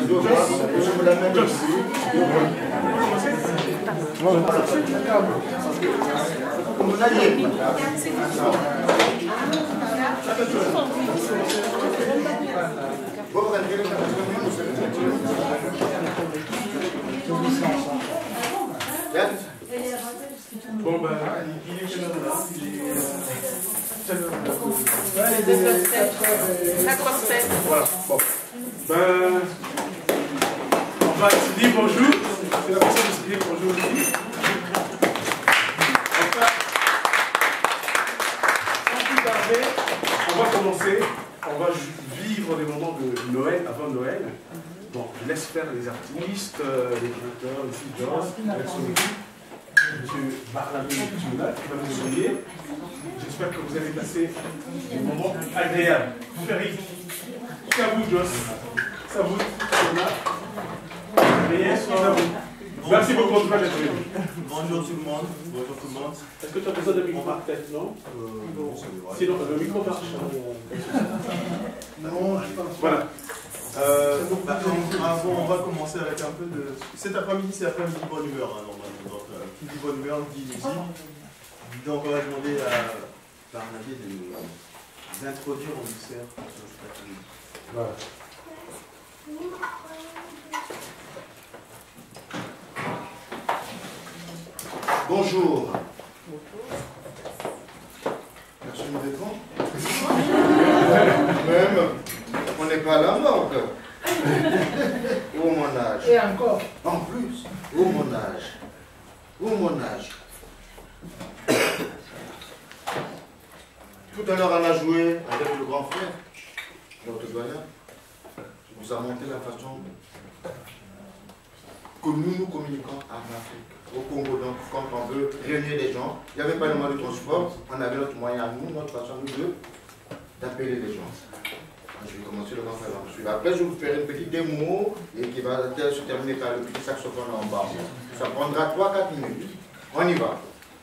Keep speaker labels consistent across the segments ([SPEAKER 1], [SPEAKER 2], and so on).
[SPEAKER 1] Bon, ben, il est quelle heure là? Il est 4h07. Voilà, bon. Ben, on va se dire bonjour. C'est la façon de se dire bonjour aussi. Enfin, sans plus tarder, on va commencer. On va vivre les moments de Noël, avant Noël. Bon, je laisse faire les artistes, les créateurs, les Joss, avec son équipe. Monsieur Barnabé qui va nous sourire. J'espère que vous allez passer des moments agréables. Ferry, c'est à vous, Joss. C'est à vous, Sona. Reyes, c'est à vous. Merci beaucoup en tout cas d'être venu.
[SPEAKER 2] Bonjour tout le monde. Bonjour tout le monde.
[SPEAKER 1] Est-ce que tu as besoin de micro peut-être, non? Sinon, le micro marche.
[SPEAKER 2] Non, je pense pas.
[SPEAKER 1] Voilà.
[SPEAKER 2] On va commencer avec un peu de... Cet après-midi, c'est l'après-midi de bonne humeur, hein, normalement. Donc, qui dit bonne humeur, dit musique. Donc, on va demander à Barnabé d'introduire en dessert cet après-midi.
[SPEAKER 1] Voilà.
[SPEAKER 3] Bonjour. Personne ne répond. Même, on n'est pas à la morgue. Où mon âge?
[SPEAKER 4] Et encore.
[SPEAKER 3] En plus, où mon âge? Où mon âge? Tout à l'heure, on a joué avec le grand frère, notre doyen. Il nous a montré la façon que nous communiquons en Afrique. Au Congo, donc, quand on veut réunir les gens, il n'y avait pas le moyen de transport, on avait notre moyen à nous, notre façon d'appeler les gens. Je vais commencer le grand frère ensuite. Après, je vais vous faire une petite démo et qui va se terminer par le petit saxophone en bas. Ça prendra 3-4 minutes. On y va.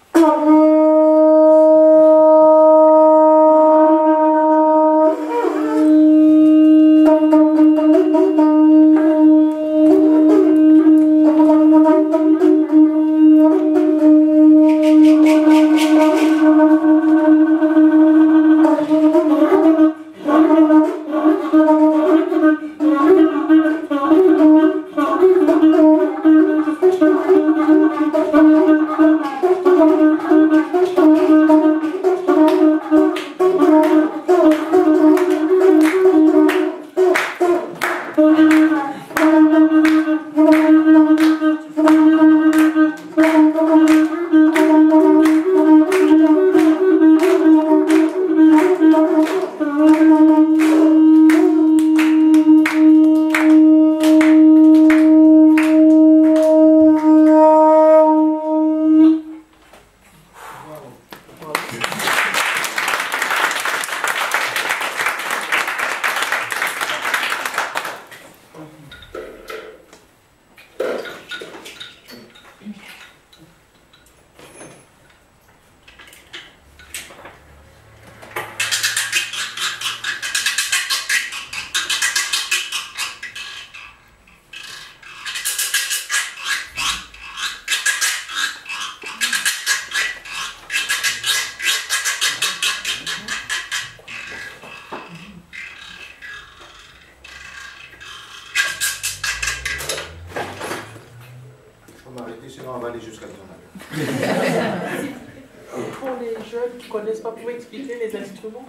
[SPEAKER 4] Pour les jeunes qui ne connaissent pas, vous pouvez expliquer les instruments?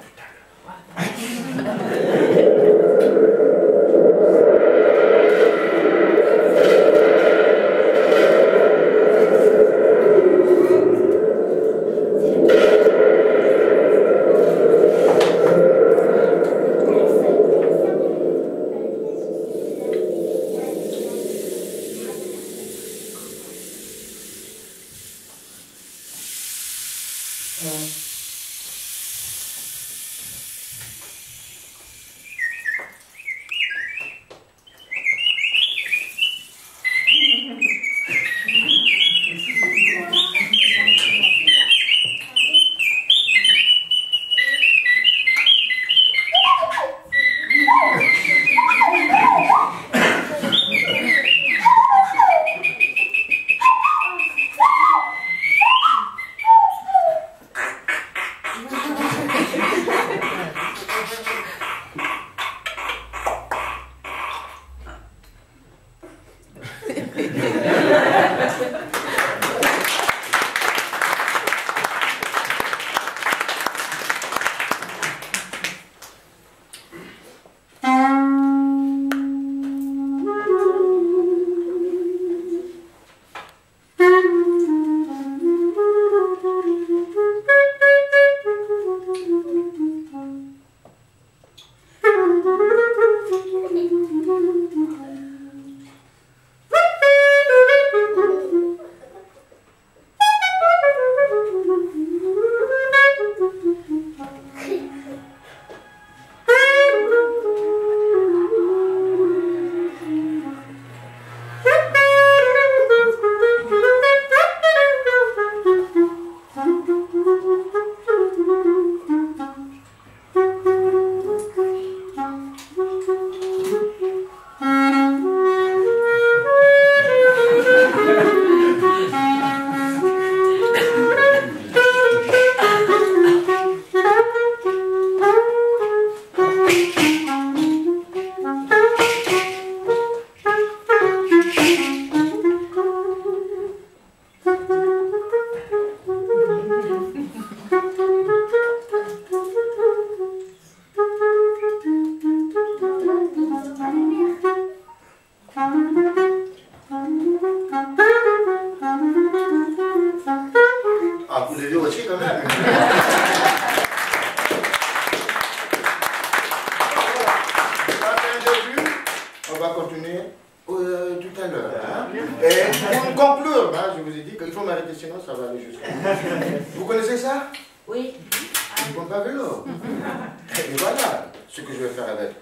[SPEAKER 3] continuer tout à l'heure. Hein. Et pour conclure, hein, je vous ai dit qu'il faut m'arrêter, sinon ça va aller jusqu'au bout. Vous connaissez ça?
[SPEAKER 5] Oui.
[SPEAKER 3] Ils ne vont pas vélo. Et voilà ce que je vais faire avec.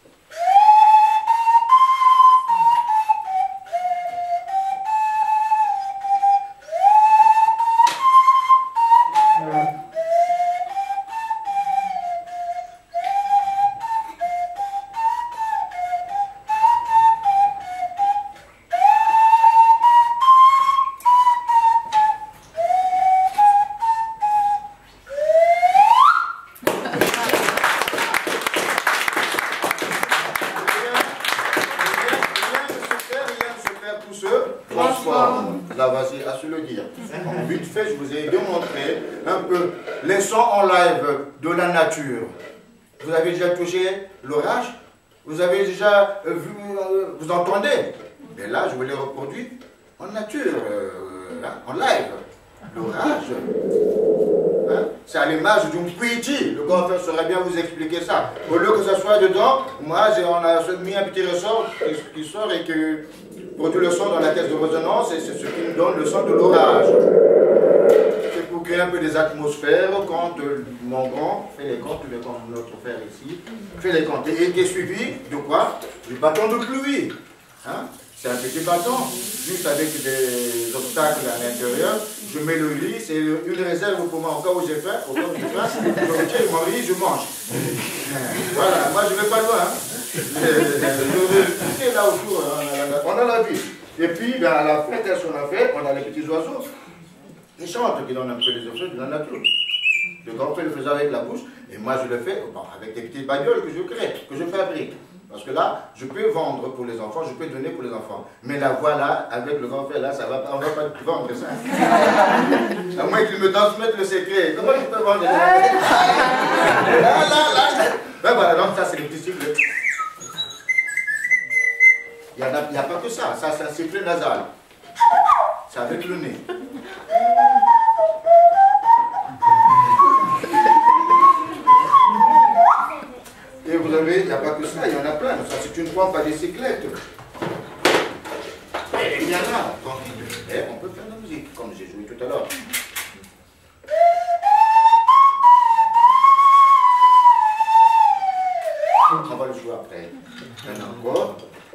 [SPEAKER 3] Là, vas-y, à se le dire. Vite fait, je vous ai démontré un peu les sons en live de la nature. Vous avez déjà touché l'orage? Vous avez déjà vu, vous entendez? Mais là, je vous l'ai reproduit en nature, en live. L'orage, hein? C'est à l'image d'une poétie. Le grand frère saurait bien vous expliquer ça. Au lieu que ça soit dedans, moi, on a mis un petit ressort qui sort et qui produit le son dans la caisse de résonance, et c'est ce qui nous donne le son de l'orage. C'est pour créer un peu des atmosphères quand mon grand fait les comptes, comme notre frère ici, fait les comptes. Et qui est suivi de quoi? Du bâton de pluie. Hein? C'est un petit bâton, juste avec des obstacles à l'intérieur. Je mets le riz, c'est une réserve pour moi, au cas où j'ai faim, au cas où j'ai faim, je retiens mon riz, je mange. Voilà, moi je ne vais pas loin. Hein. Je vais là autour, on a la vie. Et puis, ben, à la fin, qu'est-ce qu'on a fait? On a les petits oiseaux. Ils chantent, qui donnent un peu les effets de la nature. Le grand frère le faisait avec la bouche, et moi je le fais avec des petites bagnoles que je crée, que je fabrique. Parce que là, je peux vendre pour les enfants, je peux donner pour les enfants. Mais la voix là, avec le grand frère là, ça va, on ne va pas vendre ça. À moins qu'il me transmette le secret. Comment je peux vendre ben voilà, donc ça c'est le petit cycle. Il n'y a pas que ça, ça c'est un cycle nasal. C'est avec le nez. Et vous avez, il n'y a pas que ça, il y en a plein. Ça, c'est une pompe à bicyclette. Et il y en a, tranquille. Et on peut faire de la musique, comme j'ai joué tout à l'heure. On va le jouer après. Maintenant encore.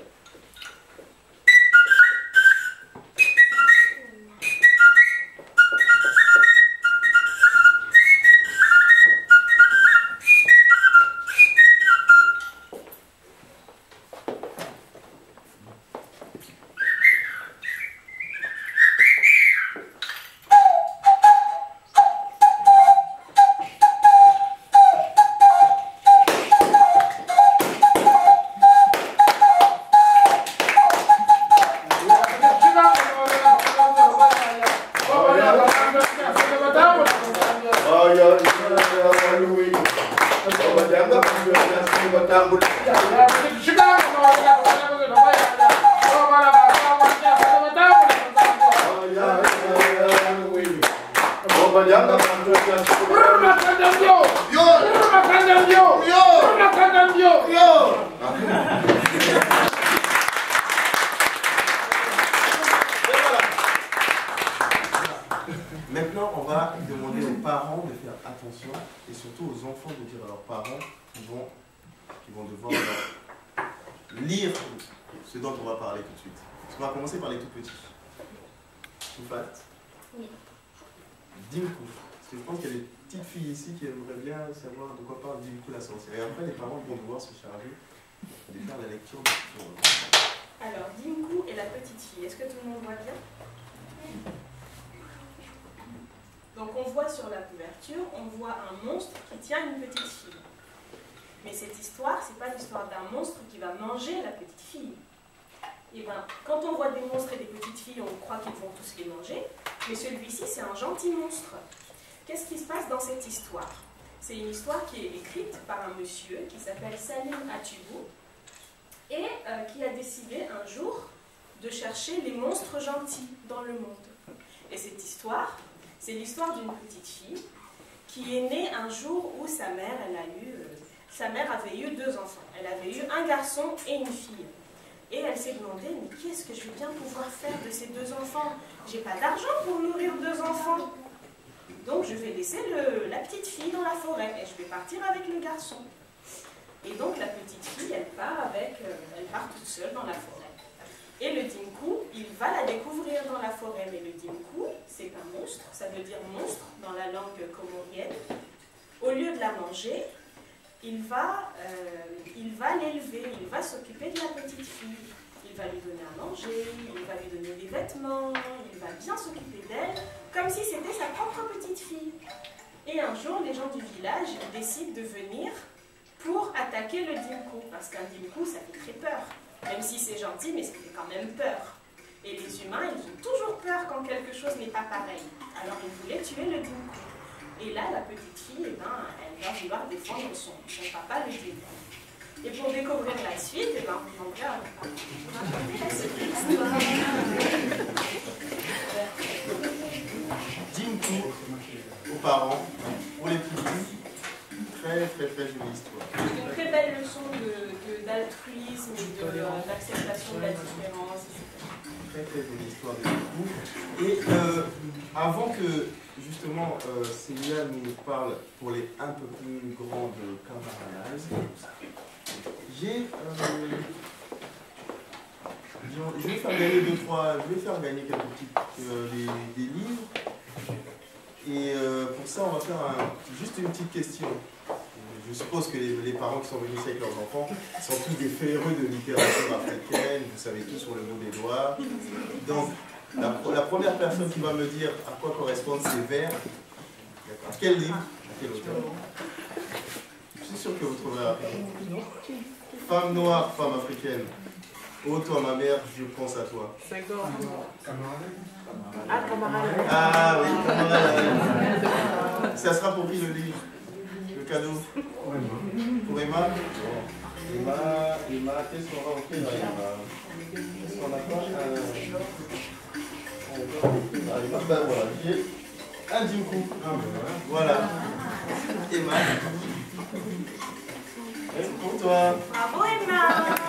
[SPEAKER 2] Maintenant, on va demander aux parents de faire attention et surtout aux enfants de dire à leurs parents qui vont devoir lire ce dont on va parler tout de suite. On va commencer par les tout petits. Soufat.
[SPEAKER 5] Oui.
[SPEAKER 2] Dinkou. Parce que je pense qu'il y a des petites filles ici qui aimeraient bien savoir de quoi parle Dinkou la sorcière. Et après, les parents vont devoir se charger de faire la lecture.
[SPEAKER 6] Alors, Dinkou et la petite fille. Est-ce que tout le monde voit bien? Donc on voit sur la couverture, on voit un monstre qui tient une petite fille. Mais cette histoire, c'est pas l'histoire d'un monstre qui va manger la petite fille. Et bien, quand on voit des monstres et des petites filles, on croit qu'ils vont tous les manger. Mais celui-ci, c'est un gentil monstre. Qu'est-ce qui se passe dans cette histoire? C'est une histoire qui est écrite par un monsieur qui s'appelle Salim Atubou et qui a décidé un jour de chercher les monstres gentils dans le monde. Et cette histoire, c'est l'histoire d'une petite fille qui est née un jour où sa mère avait eu 2 enfants. Elle avait eu un garçon et une fille. Et s'est demandé, mais qu'est-ce que je vais bien pouvoir faire de ces 2 enfants? J'ai pas d'argent pour nourrir 2 enfants. Donc je vais laisser la petite fille dans la forêt et je vais partir avec le garçon. Et donc la petite fille, elle part toute seule dans la forêt. Et le Dinku, il va la découvrir dans la forêt. Mais le Dinku, c'est un monstre, ça veut dire monstre dans la langue comorienne. Au lieu de la manger, il va l'élever, il va s'occuper de la petite fille. Il va lui donner à manger, il va lui donner des vêtements, il va bien s'occuper d'elle, comme si c'était sa propre petite fille. Et un jour, les gens du village décident de venir pour attaquer le Dinku, parce qu'un Dinku, ça fait très peur. Même si c'est gentil, mais ça fait quand même peur. Et les humains, ils ont toujours peur quand quelque chose n'est pas pareil. Alors ils voulaient tuer le Dinku. Et là, la petite fille, elle va vouloir défendre son papa, le Dinku. Et pour découvrir la suite, mon père va raconter la suite de l'histoire.
[SPEAKER 2] Dinku, aux parents, pour les petits, très jolie histoire.
[SPEAKER 6] Une très belle leçon d'altruisme et d'acceptation de la différence.
[SPEAKER 2] Très jolie histoire de Dinku. Et avant que justement Célia nous parle pour les un peu plus grandes camarades, je vais faire gagner quelques petits des livres. Et pour ça, on va faire juste une petite question. Je suppose que les parents qui sont venus ici avec leurs enfants sont tous des férus de littérature africaine, vous savez tout sur le bout des doigts. Donc, la première personne qui va me dire à quoi correspondent ces vers, à quel livre, à quel auteur. Je suis sûr que vous trouverez rapidement. Femme noire, femme africaine. Oh toi ma mère, je pense à toi.
[SPEAKER 4] Senghor.
[SPEAKER 1] Ah,
[SPEAKER 4] Camarade.
[SPEAKER 2] Ah oui, Camarade. Ça sera pour qui le livre? Le cadeau? Pour Emma? Emma, qu'est-ce qu'on va offrir à Emma? Est-ce qu'on n'a pas ben voilà, j'ai un Dinku. Voilà. Emma. C'est pour toi.
[SPEAKER 6] Bravo Emma!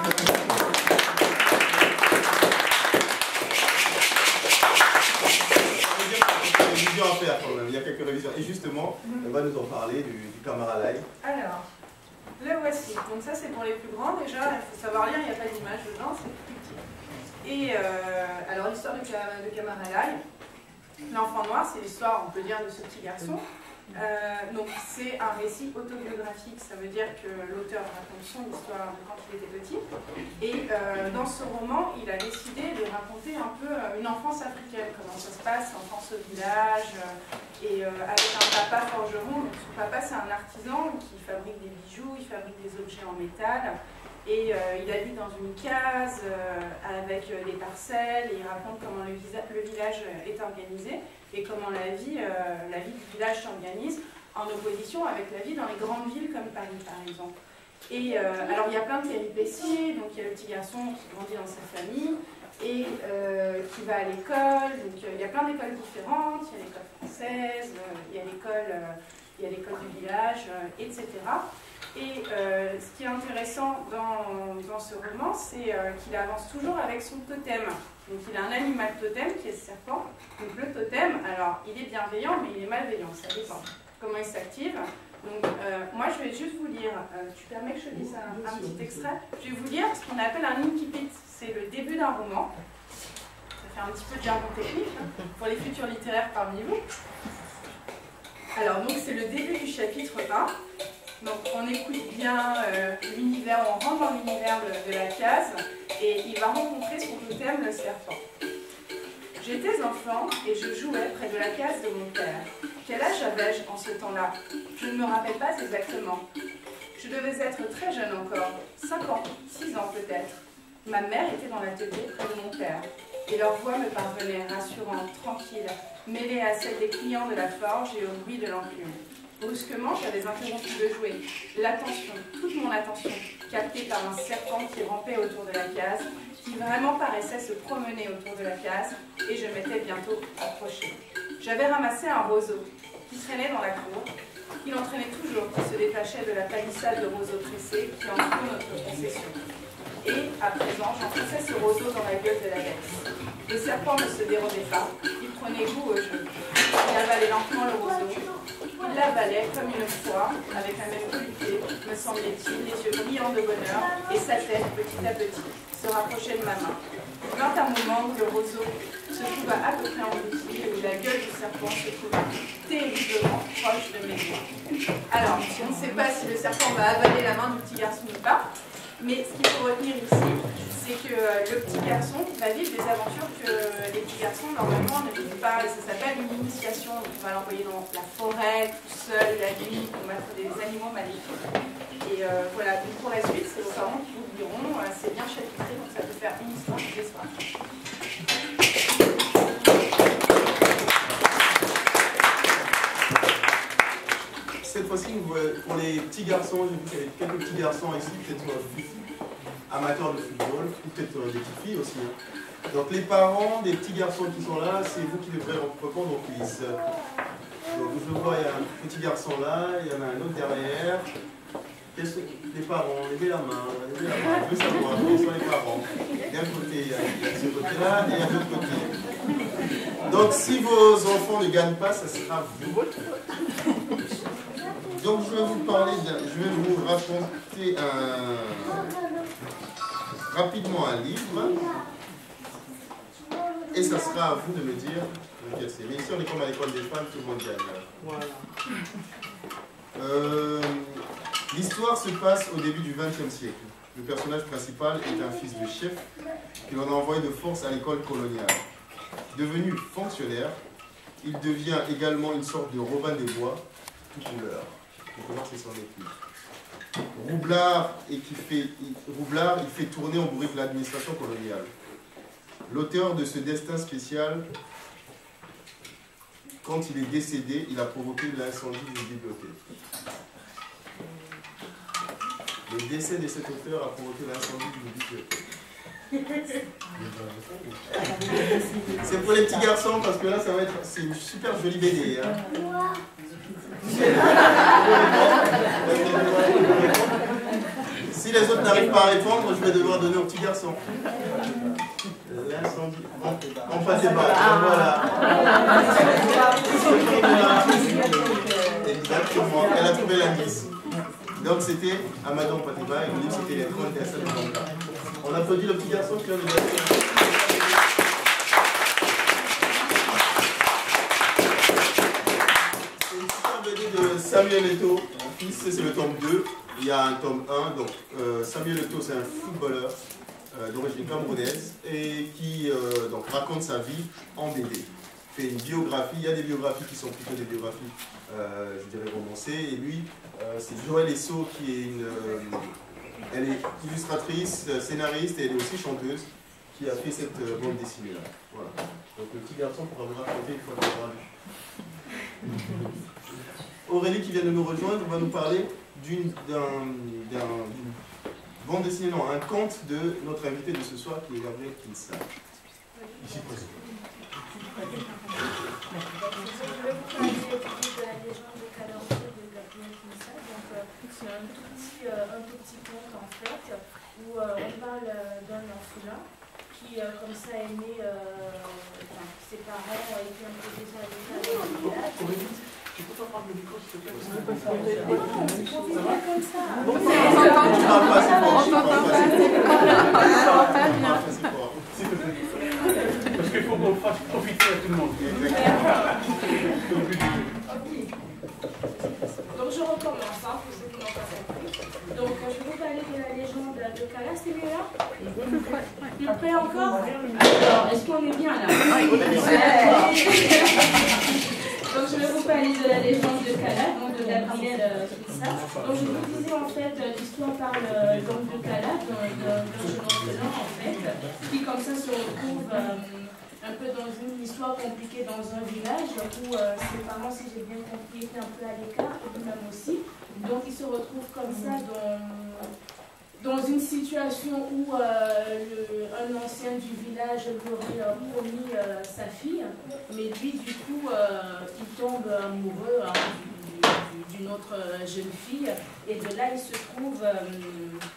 [SPEAKER 2] À faire quand même. Il y a quelques révisions. Et justement, elle va nous en parler du Camaralai.
[SPEAKER 5] Alors, le voici. Donc ça c'est pour les plus grands déjà. Il faut savoir lire, il n'y a pas d'image dedans, c'est plus petit. Et alors l'histoire de Camaralai. L'enfant noir, c'est l'histoire, on peut dire, de ce petit garçon. Donc c'est un récit autobiographique, ça veut dire que l'auteur raconte son histoire de quand il était petit. Et dans ce roman, il a décidé de raconter un peu une enfance africaine, comment ça se passe, l'enfance au village, et avec un papa forgeron. Donc son papa c'est un artisan qui fabrique des bijoux, il fabrique des objets en métal. Et il habite dans une case avec des parcelles et il raconte comment le village est organisé et comment la vie du village s'organise en opposition avec la vie dans les grandes villes comme Paris par exemple. Et alors il y a plein de péripéties, donc il y a le petit garçon qui grandit dans sa famille et qui va à l'école, donc il y a plein d'écoles différentes, il y a l'école française, il y a l'école du village, etc. Et ce qui est intéressant dans ce roman, c'est qu'il avance toujours avec son totem. Donc il a un animal totem qui est le serpent. Donc le totem, alors il est bienveillant, mais il est malveillant, ça dépend comment il s'active. Donc moi je vais juste vous lire, tu permets que je lise un petit extrait? Je vais vous lire ce qu'on appelle un incipit, c'est le début d'un roman. Ça fait un petit peu de jargon technique hein, pour les futurs littéraires parmi vous. Alors donc c'est le début du chapitre 1. Donc on écoute bien l'univers, on rentre dans l'univers de la case et il va rencontrer son totem, le serpent. J'étais enfant et je jouais près de la case de mon père. Quel âge avais-je en ce temps-là? Je ne me rappelle pas exactement. Je devais être très jeune encore, 5 ans, 6 ans peut-être. Ma mère était dans l'atelier près de mon père et leur voix me parvenait rassurante, tranquille, mêlée à celle des clients de la forge et au bruit de l'enclume. Brusquement, j'avais interrompu de jouer. L'attention, toute mon attention, captée par un serpent qui rampait autour de la case, qui vraiment paraissait se promener autour de la case, et je m'étais bientôt approchée. J'avais ramassé un roseau qui traînait dans la cour. Il entraînait toujours, qui se détachait de la palissade de roseaux tressés qui entoure notre concession. Et à présent, j'enfonçais ce roseau dans la gueule de la bête. Le serpent ne se dérobait pas, il prenait goût au jeu. Il avalait lentement le roseau. Il l'avalait comme une proie, avec un air volupté, me semblait-il, les yeux brillants de bonheur, et sa tête, petit à petit, se rapprochait de ma main. Vint un moment où le roseau se trouva à peu près englouti et où la gueule du serpent se trouva terriblement proche de mes doigts. Alors, je ne sais pas si le serpent va avaler la main du petit garçon ou pas, mais ce qu'il faut retenir ici, c'est que le petit garçon va vivre des aventures que les petits garçons, normalement, ne vivent pas. Et ça s'appelle une initiation. On va l'envoyer dans la forêt, tout seul, la nuit, combattre des animaux maléfiques. Et voilà, donc pour la suite, c'est vos parents qui vous diront, c'est bien chapitré, donc ça peut faire une histoire tous les soirs.
[SPEAKER 2] Cette fois-ci, pour les petits garçons, j'ai vu qu'il y avait quelques petits garçons ici, peut-être amateurs de football, ou peut-être des petites filles aussi. Hein. Donc les parents des petits garçons qui sont là, c'est vous qui devrez répondre au quiz. Donc je vois, il y a un petit garçon là, il y en a un autre derrière. Les parents, levez la main, je veux savoir, quels sont les parents. D'un côté, il y a ce côté-là, et à l'autre côté. Donc si vos enfants ne gagnent pas, ça sera votre faute. Donc je vais vous parler, je vais vous raconter rapidement un livre, et ça sera à vous de me dire lequel c'est. Mais ici on est comme à l'école des femmes, tout le monde gagne. Voilà. L'histoire se passe au début du XXe siècle. Le personnage principal est un fils de chef que l'on a envoyé de force à l'école coloniale. Devenu fonctionnaire, il devient également une sorte de Robin des Bois, tout couleur. Il commence son étude. Roublard, il fait tourner en bourrique l'administration coloniale. L'auteur de ce destin spécial, quand il est décédé, il a provoqué l'incendie d'une bibliothèque. Le décès de cet auteur a provoqué l'incendie d'une bibliothèque. C'est pour les petits garçons parce que là, ça va être, c'est une super jolie BD. Hein. Si les autres n'arrivent pas à répondre, je vais devoir donner aux petits garçons. L'incendie. On passe les balles. Voilà. Exactement. Elle a trouvé l'indice. Donc c'était Amadou Patiba et le livre c'était les 30 personnes de Blanca. On applaudit le petit garçon qui vient de dire. C'est une super BD de Samuel Eto'o, fils, c'est le tome 2. Il y a un tome 1, donc Samuel Eto'o c'est un footballeur d'origine camerounaise et qui donc, raconte sa vie en BD. Fait une biographie, il y a des biographies qui sont plutôt des biographies, je dirais romancées, et lui, c'est Joël Esso qui est elle est illustratrice, scénariste et elle est aussi chanteuse, qui a fait cette bande dessinée là. Voilà. Donc le petit garçon pourra vous raconter une fois qu'il aura lu. Aurélie qui vient de nous rejoindre va nous parler d'une bande dessinée, non, un conte de notre invité de ce soir qui est Gabriel Kinsa. Ici présent.
[SPEAKER 7] Je vais vous parler de la légende de Calendrier de Gabriel Kinsa. Donc, c'est un tout petit conte en fait, où on parle d'un orphelin qui, comme ça, est né, ses parents ont été imposés à l'état dans le village.
[SPEAKER 1] Tu peux pas prendre le micro, s'il te plaît?
[SPEAKER 7] C'est comme ça.
[SPEAKER 1] Parce qu'il faut qu'on fasse profiter à tout le monde.
[SPEAKER 6] Donc je recommence, hein, pour ceux qui n'ont pas compris. Donc je vais vous parler de la légende de Kala, c'est mieux là? Plus près encore? Alors, est-ce qu'on est bien là? Donc je vais vous parler de la légende de Kala, donc de Gabriel Kinsa. Donc je vous disais en fait, l'histoire parle donc de Kala, d'un jeune orphelin en fait, qui comme ça se retrouve un peu dans une histoire compliquée dans un village où ses parents, si j'ai bien compris, étaient un peu à l'écart, et lui-même aussi. Donc il se retrouve comme ça dans une situation où un ancien du village lui aurait promis sa fille, mais lui du coup il tombe amoureux d'une autre jeune fille, et de là il se trouve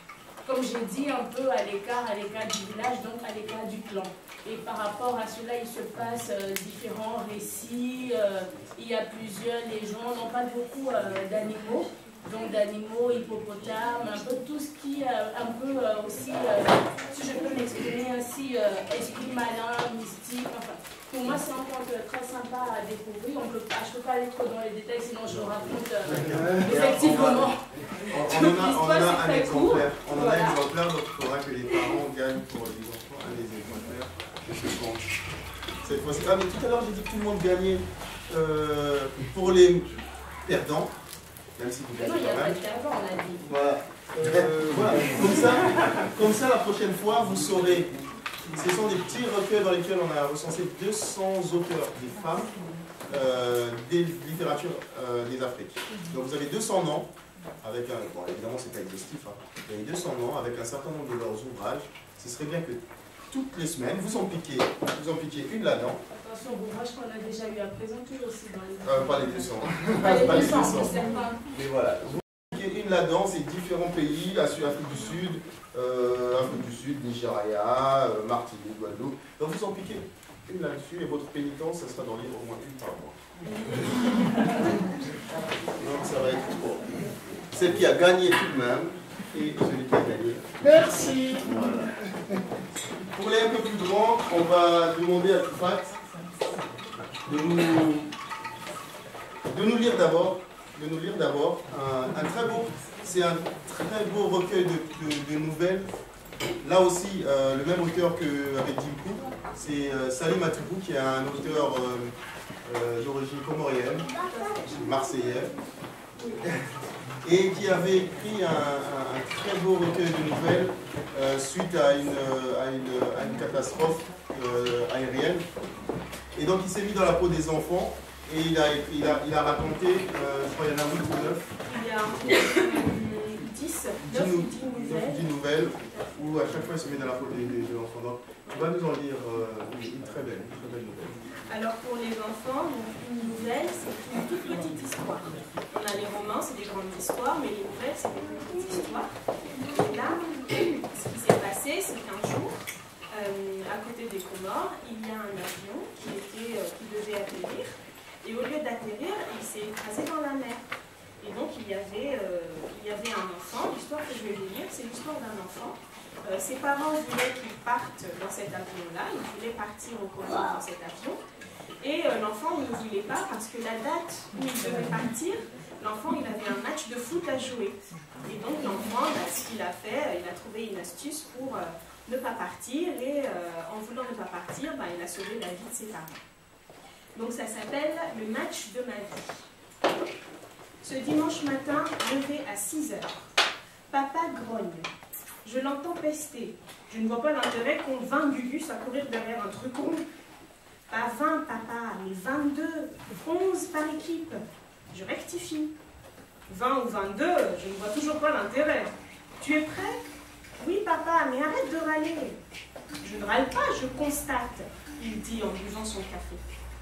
[SPEAKER 7] comme j'ai dit, un peu à l'écart du village, donc à l'écart du clan. Et par rapport à cela, il se passe différents récits. Il y a plusieurs légendes, on parle beaucoup d'animaux. Donc d'animaux, hippopotames, un peu tout ce qui est un peu aussi, si je peux m'exprimer ainsi, esprit malin, mystique, enfin. Pour moi, c'est un conte très sympa à découvrir. Je ne peux pas aller trop dans les détails, sinon je raconte effectivement.
[SPEAKER 2] On a un exemplaire. On en a un exemplaire, donc il faudra que les parents gagnent pour les enfants un des exemplaires de ce conte. Cette fois-ci. Ah, mais tout à l'heure, j'ai dit que tout le monde gagnait pour les perdants. Même si vous gagnez
[SPEAKER 7] non, il n'y a
[SPEAKER 2] quand
[SPEAKER 7] pas
[SPEAKER 2] même.
[SPEAKER 7] de perdant, on a dit.
[SPEAKER 2] Voilà. Voilà. Comme ça, la prochaine fois, vous saurez. Ce sont des petits recueils dans lesquels on a recensé 200 auteurs, des femmes, des littératures des Afriques. Donc vous avez 200 noms, avec un. Bon, évidemment, c'est pas exhaustif, hein. Vous avez 200 noms avec un certain nombre de leurs ouvrages. Ce serait bien que toutes les semaines, vous en piquez une là-dedans.
[SPEAKER 7] Attention, ouvrages qu'on a déjà eu à présenter aussi dans les.
[SPEAKER 2] Pas les 200.
[SPEAKER 7] Pas les 200, c'est certain.
[SPEAKER 2] Mais voilà. Vous piquez une là-dedans, c'est différents pays, Afrique du Sud. Afrique du Sud, Nigeria, Martinique, Guadeloupe. Donc vous en piquez une là-dessus et votre pénitence, ça sera d'en lire au moins une par mois. Donc ça va être bon. Celle qui a gagné tout de même et celui qui a gagné.
[SPEAKER 4] Merci.
[SPEAKER 2] Voilà. Pour les un peu plus grands, on va demander à Toufat de nous lire d'abord. Un très beau. C'est un très beau recueil de nouvelles. Là aussi, le même auteur qu'avec Dimkou, c'est Salim Atoubou, qui est un auteur d'origine comorienne, marseillais, et qui avait écrit un très beau recueil de nouvelles suite à une catastrophe aérienne. Et donc il s'est mis dans la peau des enfants. Et il a raconté, je crois qu'il y en a 8 ou 9.
[SPEAKER 6] Il y a 10 nouvelles,
[SPEAKER 2] où à chaque fois il se met dans la peau de l'enfant. Donc tu vas nous en lire une très belle nouvelle.
[SPEAKER 6] Alors pour les enfants, une nouvelle, c'est une toute petite histoire. On a les romans, c'est des grandes histoires, mais les nouvelles, c'est des petites histoires. Et là, ce qui s'est passé, c'est qu'un jour, à côté des Comores, il y a un avion qui devait atterrir. Et au lieu d'atterrir, il s'est écrasé dans la mer. Et donc il y avait un enfant. L'histoire que je vais vous lire, c'est l'histoire d'un enfant. Ses parents voulaient qu'il parte dans cet avion-là. Il voulait partir au Comores dans cet avion. Et l'enfant ne voulait pas parce que la date où il devait partir, l'enfant il avait un match de foot à jouer. Et donc l'enfant, ce qu'il a fait, il a trouvé une astuce pour ne pas partir. Et en voulant ne pas partir, il a sauvé la vie de ses parents. Donc ça s'appelle le match de ma vie. Ce dimanche matin, levé à 6 h, papa grogne. Je l'entends pester. Je ne vois pas l'intérêt qu'on 20 gugus à courir derrière un truc rond. Pas 20, papa, mais 22, 11 par équipe. Je rectifie. 20 ou 22, je ne vois toujours pas l'intérêt. Tu es prêt? Oui, papa, mais arrête de râler. Je ne râle pas, je constate, il dit en buvant son café.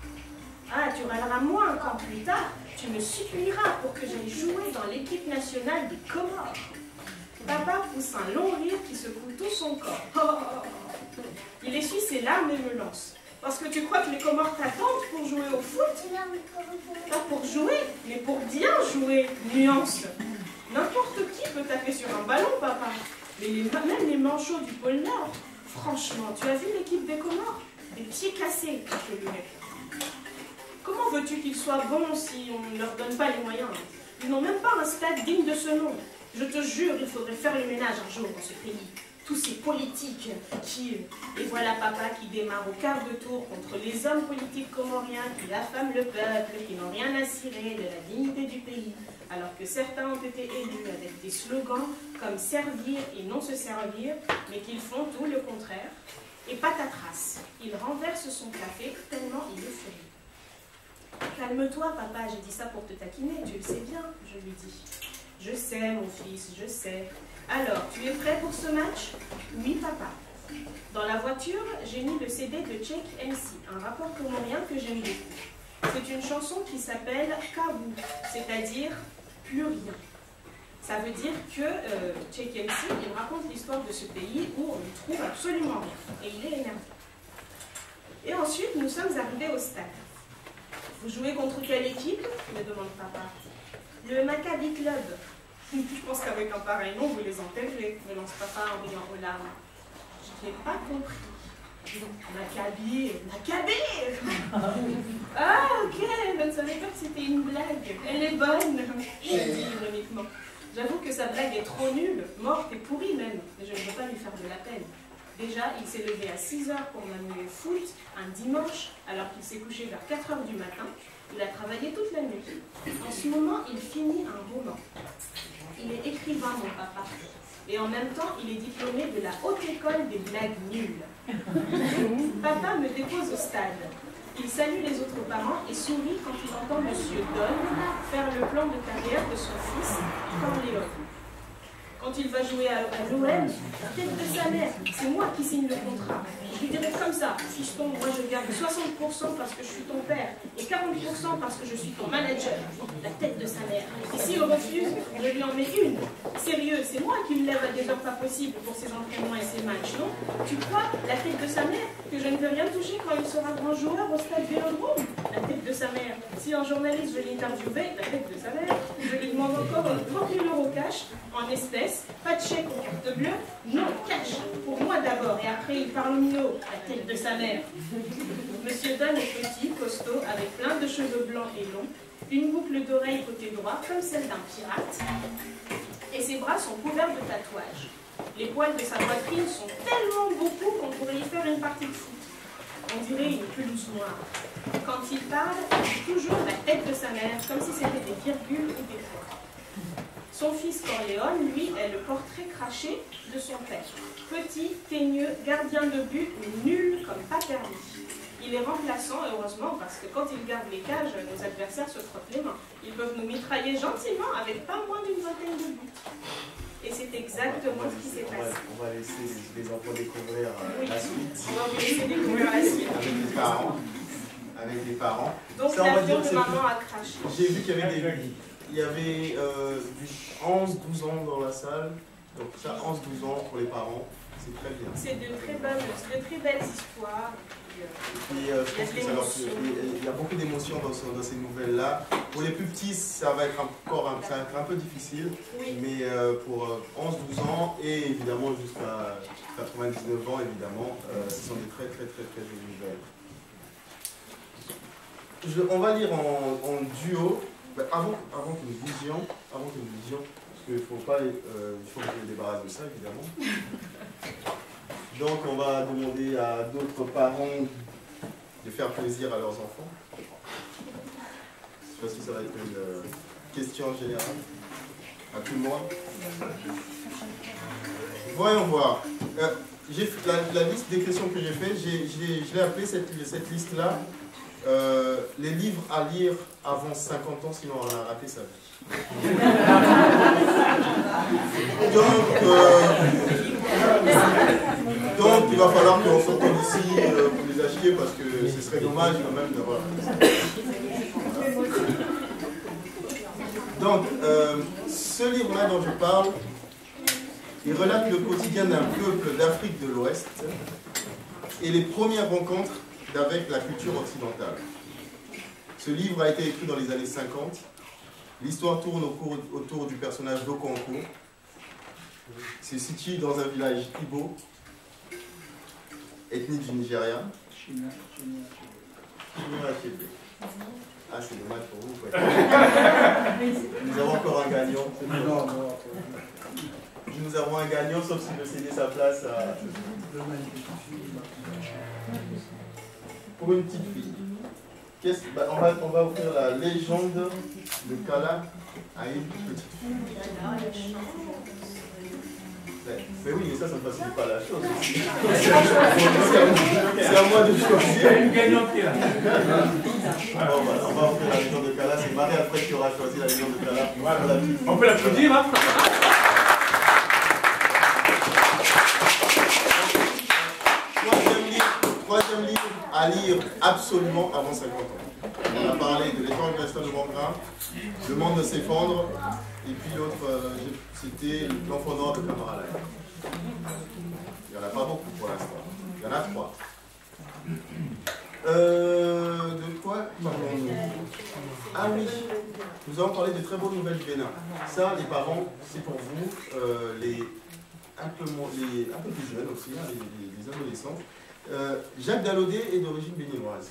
[SPEAKER 6] Ah, tu râleras moins quand plus tard, tu me supplieras pour que j'aille jouer dans l'équipe nationale des Comores. Papa pousse un long rire qui secoue tout son corps. Oh, oh, oh. Il essuie ses larmes et me lance. Parce que tu crois que les Comores t'attendent pour jouer au foot? Pas pour jouer, mais pour bien jouer. Nuance. N'importe qui peut taper sur un ballon, papa. Mais même les manchots du pôle Nord. Franchement, tu as vu l'équipe des Comores? Des pieds cassés, je lui réponds. Comment veux-tu qu'ils soient bons si on ne leur donne pas les moyens? Ils n'ont même pas un stade digne de ce nom. Je te jure, il faudrait faire le ménage un jour dans ce pays. Tous ces politiques qui... Et voilà papa qui démarre au quart de tour contre les hommes politiques comoriens qui affament le peuple, qui n'ont rien à cirer de la dignité du pays. Alors que certains ont été élus avec des slogans comme servir et non se servir, mais qu'ils font tout le contraire. Et patatras, il renverse son café tellement il est furieux. Calme-toi, papa, j'ai dit ça pour te taquiner, tu le sais bien, je lui dis. Je sais, mon fils, je sais. Alors, tu es prêt pour ce match? Oui, papa. Dans la voiture, j'ai mis le CD de Cheikh MC, un rappeur comorien que j'aime beaucoup. C'est une chanson qui s'appelle Kabou, c'est-à-dire plus rien. Ça veut dire que Tchékelsi, il raconte l'histoire de ce pays où on ne trouve absolument rien. Et il est énervé. Et ensuite, nous sommes arrivés au stade. Vous jouez contre quelle équipe? Me demande papa. Le Maccabi Club. Je pense qu'avec un pareil nom, vous les enterrez, me lance papa en riant aux larmes. Je n'ai pas compris. Maccabi. Ah, ok, je ne savais pas que c'était une blague. Elle est bonne, je dis ironiquement. J'avoue que sa blague est trop nulle, morte et pourrie même, mais je ne veux pas lui faire de la peine. Déjà, il s'est levé à 6 h pour m'amener au foot, un dimanche, alors qu'il s'est couché vers 4 h du matin. Il a travaillé toute la nuit. En ce moment, il finit un roman. Il est écrivain, mon papa. Et en même temps, il est diplômé de la haute école des blagues nulles. Papa me dépose au stade. Il salue les autres parents et sourit quand il entend M. Donne faire le plan de carrière de son fils, Corléone. Quand il va jouer à l'OM, tête de sa mère, c'est moi qui signe le contrat. Je lui dirais comme ça, fiston, moi je garde 60% parce que je suis ton père et 40% parce que je suis ton manager. La tête de sa mère. Et s'il refuse, je lui en mets une. Sérieux, c'est moi qui le lève à des heures pas possibles pour ses entraînements et ses matchs, non? Tu crois, la tête de sa mère, que je ne vais rien toucher quand il sera grand joueur au stade Vélodrome? La tête de sa mère. Si un journaliste veut l'interviewer, la tête de sa mère, je lui demande encore 30 000 € cash en espèces. Pas de chèque ou carte bleue, non, cash, pour moi d'abord, et après il parle minot, la tête de sa mère. Monsieur Donne est petit, costaud, avec plein de cheveux blancs et longs, une boucle d'oreille côté droit, comme celle d'un pirate, et ses bras sont couverts de tatouages. Les poils de sa poitrine sont tellement beaucoup qu'on pourrait y faire une partie de foot. On dirait une pelouse noire. Quand il parle, il dit toujours la tête de sa mère, comme si c'était des virgules ou des points. Son fils Corléone, lui, est le portrait craché de son père. Petit, teigneux, gardien de but, mais nul comme pas permis. Il est remplaçant, heureusement, parce que quand il garde les cages, nos adversaires se frottent les mains. Ils peuvent nous mitrailler gentiment avec pas moins d'une vingtaine de buts. Et c'est exactement ce qui s'est passé.
[SPEAKER 2] On va laisser les enfants découvrir la suite.
[SPEAKER 6] On va vous laisser découvrir la suite.
[SPEAKER 2] Avec les parents.
[SPEAKER 6] Donc l'avion de maman a craché.
[SPEAKER 2] J'ai vu qu'il y avait du 11-12 ans dans la salle, donc ça, 11-12 ans pour les parents, c'est très bien.
[SPEAKER 6] C'est de très belles histoires.
[SPEAKER 2] Et je pense qu'il y a beaucoup d'émotions dans ces nouvelles-là. Pour les plus petits, ça va être encore un peu difficile, oui. Mais pour 11-12 ans et évidemment jusqu'à 99 ans, évidemment, ce sont des très jolies nouvelles. On va lire en duo. Avant que nous lisions, parce qu'il faut que je me débarrasse de ça, évidemment. Donc on va demander à d'autres parents de faire plaisir à leurs enfants. Cette fois-ci, ça va être une question générale à tout le monde. Voyons voir. La liste des questions que j'ai faites, je l'ai appelée cette liste-là. Les livres à lire avant 50 ans, sinon on a raté sa vie. Donc il va falloir qu'on s'entende ici pour les acheter parce que ce serait dommage quand même d'avoir. Donc ce livre-là dont je parle, il relate le quotidien d'un peuple d'Afrique de l'Ouest et les premières rencontres avec la culture occidentale. Ce livre a été écrit dans les années 50. L'histoire tourne autour du personnage d'Okonkwo. C'est situé dans un village Igbo, ethnie du Nigeria. Ah, c'est dommage pour vous. Nous avons encore un gagnant. Nous avons un gagnant, sauf s'il veut céder sa place à... Pour une petite fille. On va offrir la légende de Kala à une petite fille. Mais oui, mais ça ne facilite pas la chose. C'est à moi de choisir. Une gagnante qui est là. On va offrir la légende de Kala. C'est Marie-Alfred qui aura choisi la légende de Kala. On peut l'applaudir, hein? Troisième livre à lire absolument avant 50 ans. On a parlé de l'étoile resta de bon grain, le monde de s'effondre, et puis l'autre, c'était l'enfant noir de Camaralai. Il n'y en a pas beaucoup pour l'instant. Il y en a 3. De quoi parlons-nous? Ah oui, nous allons parler de très bonnes nouvelles du Bénin. Ça, les parents, c'est pour vous, un peu plus jeunes aussi, hein, les adolescents. Jacques Dalaudet est d'origine béninoise.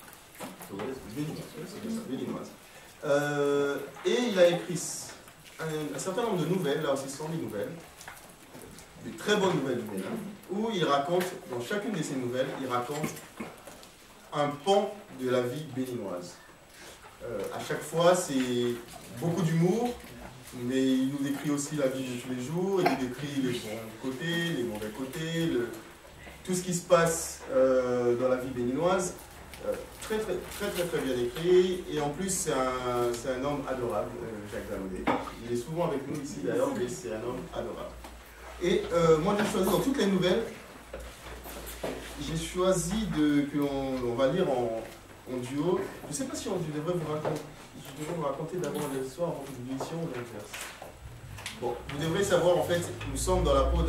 [SPEAKER 2] Béninoise. Et il a écrit un certain nombre de nouvelles, là aussi 100 000 nouvelles, des très bonnes nouvelles du Bénin, où il raconte, dans chacune de ces nouvelles, il raconte un pan de la vie béninoise. À chaque fois, c'est beaucoup d'humour, mais il nous décrit aussi la vie de tous les jours, il nous décrit les bons côtés, les mauvais côtés, tout ce qui se passe dans la vie béninoise. Très bien écrit, et en plus c'est un homme adorable, Jacques Dalaudet. Il est souvent avec nous ici d'ailleurs, mais c'est un homme adorable. Et moi j'ai choisi dans toutes les nouvelles, j'ai choisi que l'on va lire en duo. Je ne sais pas si je devrais vous raconter d'abord l'histoire avant que vous lisiez ou l'inverse. Bon, vous devrez savoir en fait, nous sommes dans la peau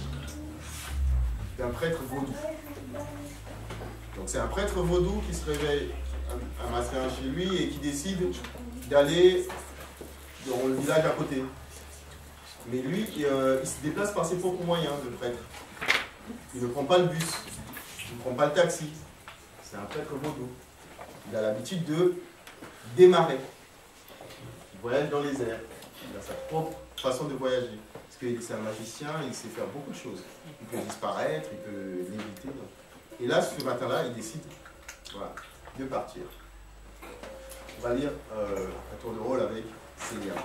[SPEAKER 2] d'un prêtre vaudou. Donc c'est un prêtre vaudou qui se réveille un matin chez lui et qui décide d'aller dans le village à côté. Mais lui, il se déplace par ses propres moyens, le prêtre. Il ne prend pas le bus, il ne prend pas le taxi. C'est un prêtre vaudou. Il a l'habitude de démarrer. Il voyage dans les airs. Il a sa propre façon de voyager. Parce que c'est un magicien, il sait faire beaucoup de choses. Il peut disparaître, il peut léviter. Et là, ce matin-là, il décide de partir. On va lire un tour de rôle avec Célia.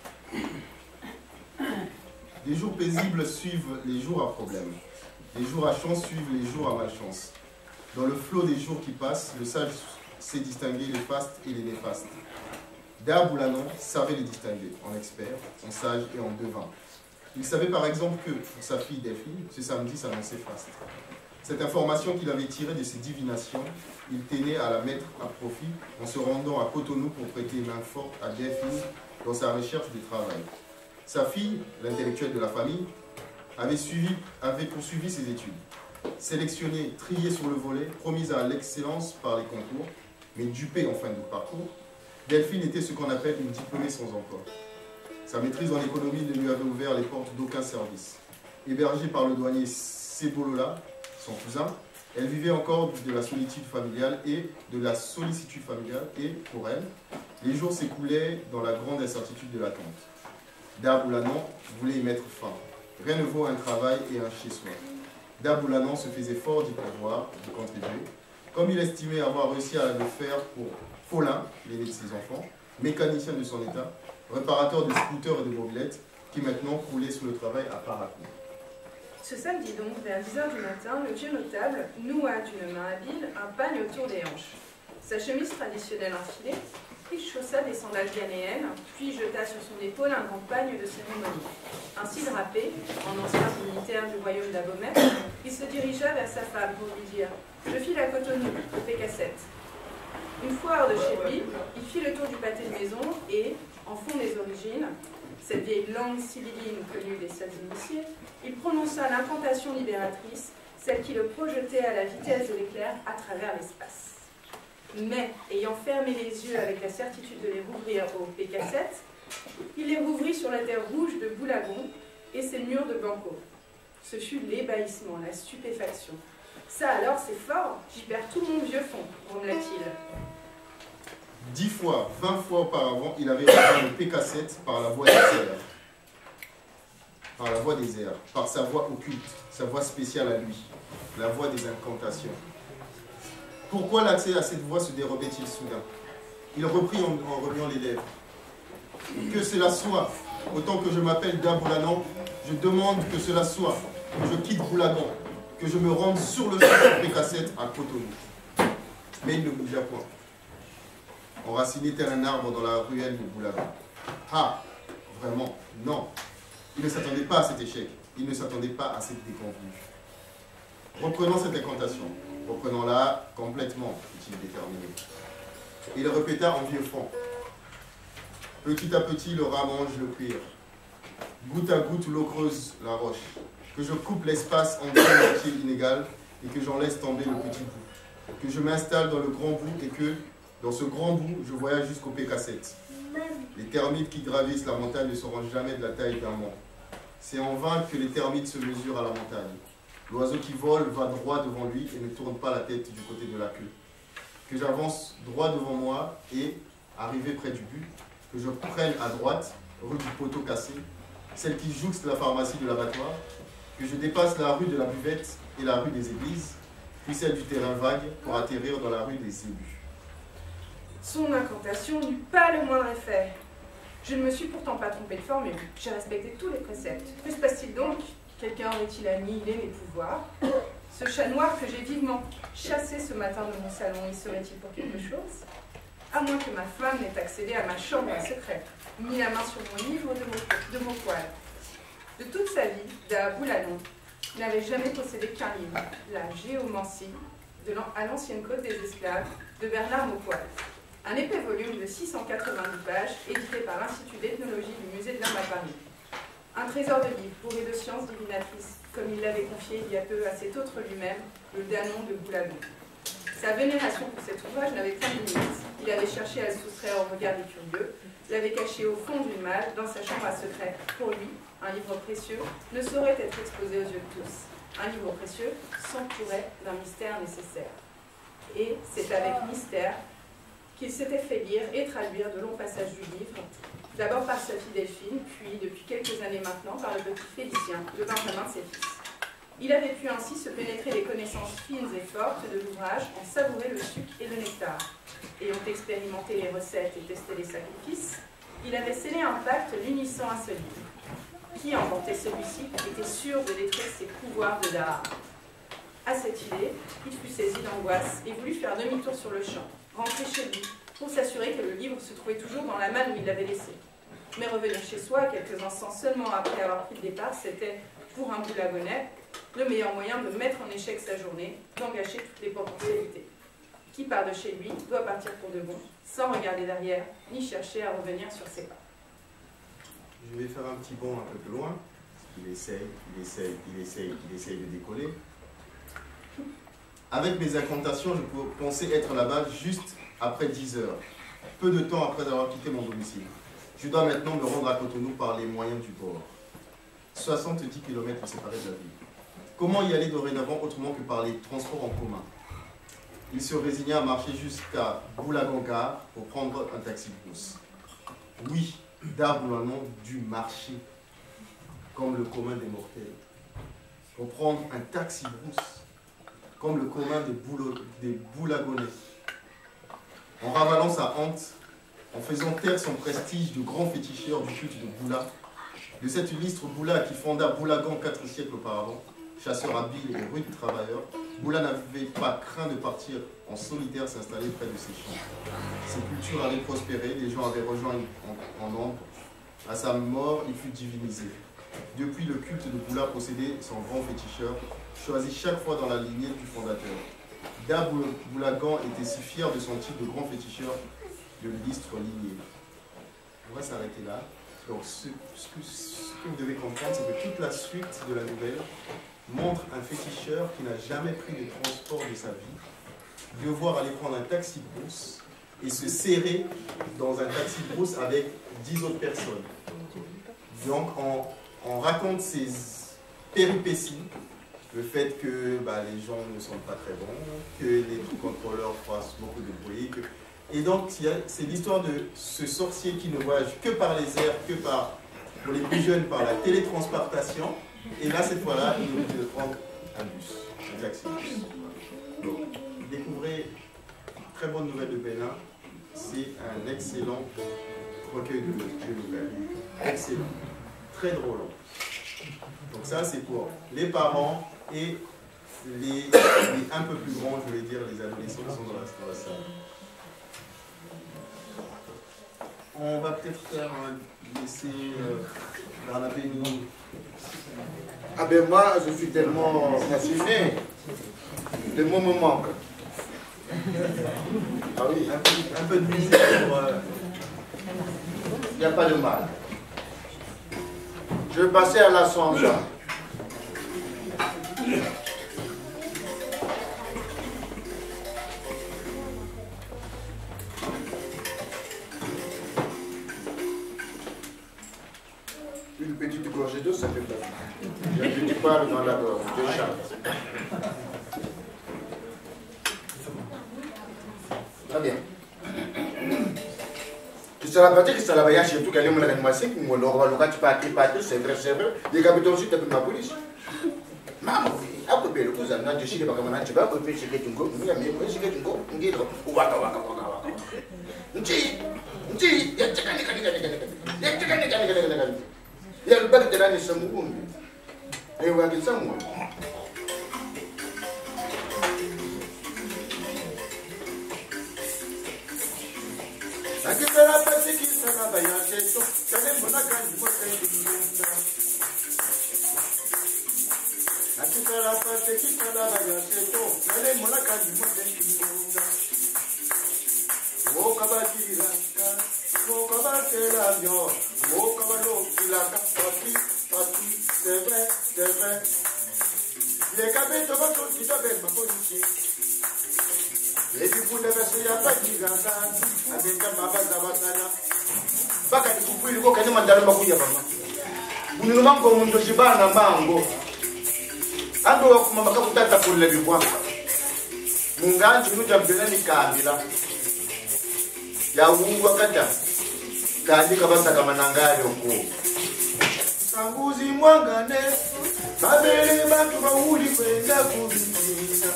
[SPEAKER 2] Les jours paisibles suivent les jours à problème. Les jours à chance suivent les jours à malchance. Dans le flot des jours qui passent, le sage sait distinguer les fastes et les néfastes. Dab ou Lanon savait les distinguer, en expert, en sage et en devin. Il savait par exemple que, pour sa fille Delphine, ce samedi s'annonçait faste. Cette information qu'il avait tirée de ses divinations, il tenait à la mettre à profit en se rendant à Cotonou pour prêter main forte à Delphine dans sa recherche du travail. Sa fille, l'intellectuelle de la famille, avait poursuivi ses études. Sélectionnée, triée sur le volet, promise à l'excellence par les concours, mais dupée en fin de parcours, Delphine était ce qu'on appelle une diplômée sans emploi. Sa maîtrise en économie ne lui avait ouvert les portes d'aucun service. Hébergée par le douanier Sebolola, son cousin, elle vivait encore de la solitude familiale et de la sollicitude familiale et, pour elle, les jours s'écoulaient dans la grande incertitude de l'attente. Daboulanon voulait y mettre fin. Rien ne vaut un travail et un chez-soi. Daboulanon se faisait fort d'y pourvoir, de contribuer, comme il estimait avoir réussi à le faire pour Paulin, l'aîné de ses enfants, mécanicien de son état, réparateur de scooters et de mobilettes, qui maintenant croulait sous le travail à Parakou.
[SPEAKER 5] Ce samedi donc, vers 10h du matin, le vieux notable noua d'une main habile un pagne autour des hanches. Sa chemise traditionnelle enfilée, il chaussa des sandales ghanéennes, puis jeta sur son épaule un grand pagne de cérémonie. Ainsi drapé, en ancien militaire du royaume d'Abomey, il se dirigea vers sa femme pour lui dire « Je file à Cotonou, au P-7. » Une fois hors de chez lui, il fit le tour du pâté de maison et, en fond des origines, cette vieille langue sibylline connue des seuls initiés, il prononça l'incantation libératrice, celle qui le projetait à la vitesse de l'éclair à travers l'espace. Mais, ayant fermé les yeux avec la certitude de les rouvrir au P-7, il les rouvrit sur la terre rouge de Boulagon et ses murs de Banco. Ce fut l'ébahissement, la stupéfaction. Ça alors, c'est fort, j'y perds tout mon vieux fond, grommela-t-il.
[SPEAKER 2] 10 fois, 20 fois auparavant, il avait rejoint le P-7 par la voie des airs. Par la voie des airs, par sa voix occulte, sa voix spéciale à lui, la voix des incantations. Pourquoi l'accès à cette voix se dérobait-il soudain? Il reprit en remuant les lèvres. Que cela soit, autant que je m'appelle Daboulanon, je demande que cela soit, que je quitte Boulagon, que je me rende sur le champ de P-7 à Cotonou. Mais il ne bougea point. Enraciné tel un arbre dans la ruelle de Boulagon. Ah, vraiment, non. Il ne s'attendait pas à cet échec. Il ne s'attendait pas à cette déconvenue. Reprenons cette incantation. Reprenons-la complètement, dit-il déterminé.
[SPEAKER 3] Il répéta en vieux franc. Petit à petit, le rat mange le cuir. Goutte à goutte, l'eau creuse la roche. Que je coupe l'espace en deux moitiés inégales et que j'en laisse tomber le petit bout. Que je m'installe dans le grand bout et que, dans ce grand bout, je voyage jusqu'au P-cassette. Les termites qui gravissent la montagne ne seront jamais de la taille d'un mont. C'est en vain que les termites se mesurent à la montagne. L'oiseau qui vole va droit devant lui et ne tourne pas la tête du côté de la queue. Que j'avance droit devant moi et, arrivé près du but, que je prenne à droite, rue du poteau cassé, celle qui jouxte la pharmacie de l'abattoir, que je dépasse la rue de la buvette et la rue des églises, puis celle du terrain vague pour atterrir dans la rue des ébus.
[SPEAKER 5] Son incantation n'eut pas le moindre effet. Je ne me suis pourtant pas trompée de formule. J'ai respecté tous les préceptes. Que se passe-t-il donc? Quelqu'un aurait-il annihilé mes pouvoirs? Ce chat noir que j'ai vivement chassé ce matin de mon salon, y serait-il pour quelque chose? À moins que ma femme n'ait accédé à ma chambre en secret, mis la main sur mon livre de mots poils. De toute sa vie, Daboulanon n'avait jamais possédé qu'un livre, la Géomancie, à l'ancienne côte des esclaves, de Bernard Maupoil. Un épais volume de 690 pages, édité par l'Institut d'ethnologie du Musée de l'Homme à Paris. Un trésor de livres bourré de sciences divinatrices, comme il l'avait confié il y a peu à cet autre lui-même, le Danon de Boulagon. Sa vénération pour cet ouvrage n'avait pas de limite. Il avait cherché à le soustraire au regard des curieux, l'avait caché au fond d'une malle, dans sa chambre à secret. Pour lui, un livre précieux ne saurait être exposé aux yeux de tous. Un livre précieux s'entourait d'un mystère nécessaire. Et c'est avec mystère qu'il s'était fait lire et traduire de longs passages du livre, d'abord par sa fille Delphine, puis, depuis quelques années maintenant, par le petit Félicien, le benjamin de ses fils. Il avait pu ainsi se pénétrer les connaissances fines et fortes de l'ouvrage, en savourer le sucre et le nectar. Ayant expérimenté les recettes et testé les sacrifices, il avait scellé un pacte l'unissant à ce livre. Qui inventait celui-ci était sûr de détruire ses pouvoirs de Dahar. À cette idée, il fut saisi d'angoisse et voulut faire demi-tour sur le champ, rentrer chez lui, pour s'assurer que le livre se trouvait toujours dans la malle où il l'avait laissé. Mais revenir chez soi, quelques instants seulement après avoir pris le départ, c'était, pour un boulagonais, le meilleur moyen de mettre en échec sa journée, d'engager toutes les potentialités. Qui part de chez lui doit partir pour de bon, sans regarder derrière, ni chercher à revenir sur ses pas.
[SPEAKER 3] Je vais faire un petit bond un peu plus loin. Il essaye de décoller. Avec mes incantations, je pensais être là-bas juste après 10 heures, peu de temps après avoir quitté mon domicile. Je dois maintenant me rendre à Cotonou par les moyens du bord. 70 km séparés de la ville. Comment y aller dorénavant autrement que par les transports en commun? Il se résigna à marcher jusqu'à Boulagon-Gare pour prendre un taxi-brousse. Oui, Daboulanon du marché, comme le commun des mortels. Pour prendre un taxi-brousse, comme le commun des Boulagonnais. En ravalant sa honte, en faisant taire son prestige de grand féticheur du culte de Boula, de cet illustre Boula qui fonda Boulagan 4 siècles auparavant, chasseur habile et rude travailleur, Boula n'avait pas craint de partir en solitaire s'installer près de ses champs. Ses cultures allaient prospérer, les gens avaient rejoint en nombre. À sa mort, il fut divinisé. Depuis, le culte de Boula possédait son grand féticheur, choisi chaque fois dans la lignée du fondateur. Boulagan était si fier de son titre de grand féticheur de l'illustre lignée. On va s'arrêter là. Donc, ce que vous devez comprendre, c'est que toute la suite de la nouvelle montre un féticheur qui n'a jamais pris de transport de sa vie, devoir aller prendre un taxi-brousse et se serrer dans un taxi-brousse avec 10 autres personnes. Donc, on raconte ces péripéties, le fait que les gens ne sont pas très bons, que les contrôleurs fassent beaucoup de bruit. Et donc, c'est l'histoire de ce sorcier qui ne voyage que par les airs, que par, pour les plus jeunes, par la télétransportation. Et là, cette fois-là, il est obligé de prendre un bus, un taxi-bus. Donc, découvrez très bonne nouvelle de Bénin. C'est un excellent recueil de nouvelles. Excellent. Très drôle. Donc ça, c'est pour les parents et les un peu plus grands, je vais dire, les adolescents qui sont dans la salle. On va peut-être laisser Barnabé nous...
[SPEAKER 8] Ah ben moi, je suis tellement fasciné. Le mot me manque.
[SPEAKER 3] Ah oui.
[SPEAKER 2] Un peu de musique pour...
[SPEAKER 3] Il n'y a pas de mal. Je vais passer à la samba. Une petite gorgée d'eau, ça fait plaisir. J'ai un petit parle dans la gorge, je chante. Très bien. Kisala pati kisala baya chez tout kali mwana mwasi ki ngolo ba lokati pati c'est vrai les capitaux aussi tapé ma police maman ako belo kuza na jishile baka mana chiba ko pe chike tungo mya me ko chike tungo ngiro waka nti ya chakani ya lubaki tena ni samukumbi ewa kisamu Akipera pati kisala baya cheto kale mona kandi mote ndinda Akipera pati kisala baya cheto kale mona kandi mote ndinda Woka bakira ka woka bakela yo woka balokila ka pati c'est vrai les capitaux bato kitobe mapolisi Les people de Messia Pagiganga, avec un Babaza Batana. Baka ni kukwili kwa kanyama ndalo makuja mama. Unino mango mundo jibana mango. Ando wakumama kakutata kule bibwa. Munganji nuja mbelani kabila. Ya uungu wakata. Kaandika basa kama nangali huko. Sanguzi mwangane. Babele bantu bauli kwenda kubitinda.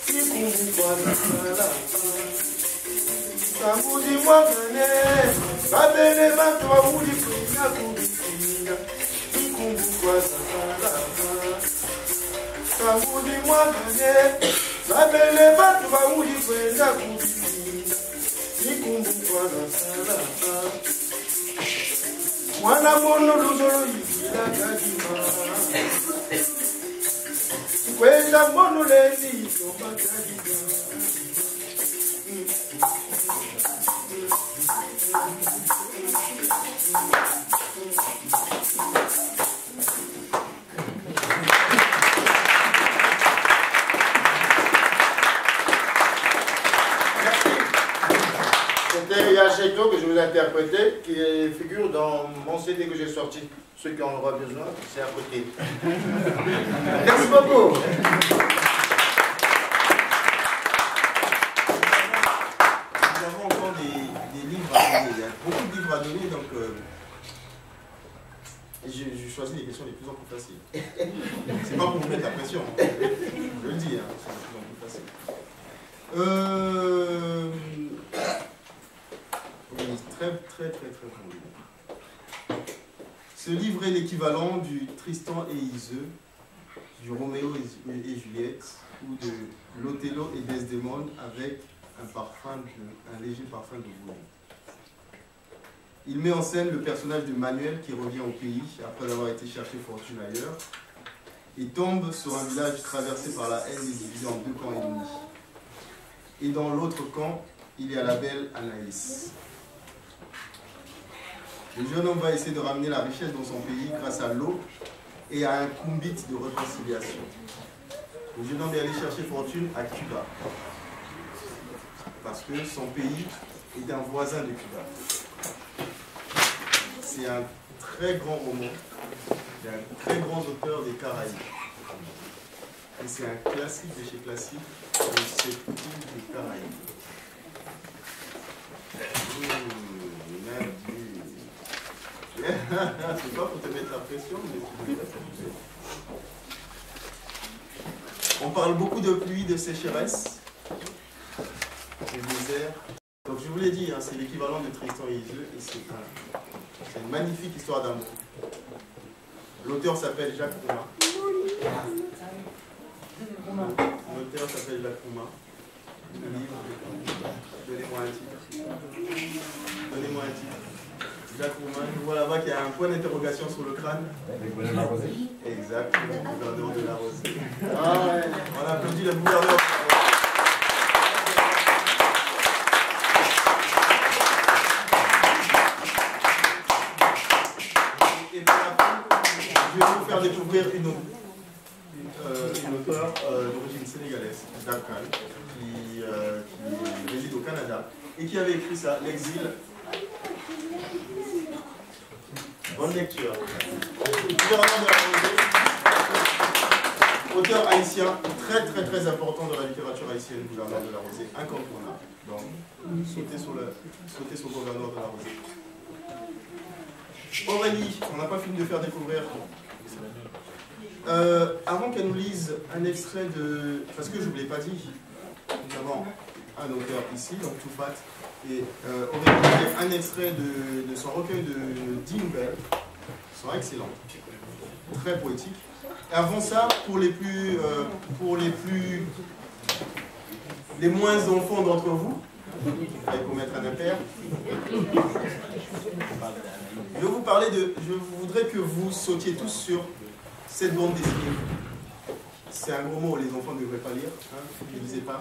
[SPEAKER 3] Sanguzi mwangane babele bantu wawuli kwenda kubitinga ikumbukwa sakalama Sanguzi mwangane babele bantu wawuli kwenda kubitinga ikumbukwa sakalama Mwana mono luzolo yikila kajima Kwenda mono leni soma kajima C'était Yacheto que je vous ai interprété, qui figure dans mon CD que j'ai sorti. Ceux qui en auront besoin, c'est à côté. Merci beaucoup.
[SPEAKER 2] Nous avons encore des livres à donner. Il y a beaucoup de livres à donner, donc j'ai choisi les questions les plus en plus faciles. C'est pas pour vous mettre la pression, hein. Je le dis, hein, c'est de plus en plus facile. Oui, très bon livre. Ce livre est l'équivalent du Tristan et Iseult, du Roméo et Juliette, ou de l'Othello et Desdemone avec un léger parfum de bouillon. Il met en scène le personnage de Manuel qui revient au pays après avoir été chercher fortune ailleurs et tombe sur un village traversé par la haine et divisé en deux camps ennemis. Et dans l'autre camp, il y a la belle Anaïs. Le jeune homme va essayer de ramener la richesse dans son pays grâce à l'eau et à un kumbit de réconciliation. Le jeune homme est allé chercher fortune à Cuba parce que son pays est un voisin de Cuba. C'est un très grand roman, un très grand auteur des Caraïbes. Et c'est un classique de chez classique de cette île des Caraïbes. C'est pas pour te mettre la pression, mais on parle beaucoup de pluie, de sécheresse, de désert. Donc je vous l'ai dit, hein, c'est l'équivalent de Tristan et Iseult et c'est une magnifique histoire d'amour. L'auteur s'appelle Jacques Romain. L'auteur s'appelle Jacques Romain. Donnez-moi un titre. Donnez-moi un titre. Jacques Romain, je vois là-bas qu'il y a un point d'interrogation sur le crâne. Exact, le gouverneur de la Rosée. Ah ouais. On applaudit le gouverneur de la Rosée. qui réside au Canada et qui avait écrit ça, L'exil. Bonne lecture. Gouverneur de la Rosée, auteur haïtien très important dans la littérature haïtienne, Gouverneur de la Rosée, incontournable. Donc, sautez sur Gouverneur de la Rosée. Aurélie, on n'a pas fini de faire découvrir. Avant qu'elle nous lise un extrait de... Parce que je ne vous l'ai pas dit, nous avons un auteur ici, donc Toufat, et Aurélie fait un extrait de son recueil de 10 nouvelles, qui sont excellentes, très poétiques. Et avant ça, pour les moins enfants d'entre vous, il faut mettre un impair. Je voudrais que vous sautiez tous sur cette bande dessinée. C'est un gros mot, les enfants ne devraient pas lire. Hein, ne lisez pas.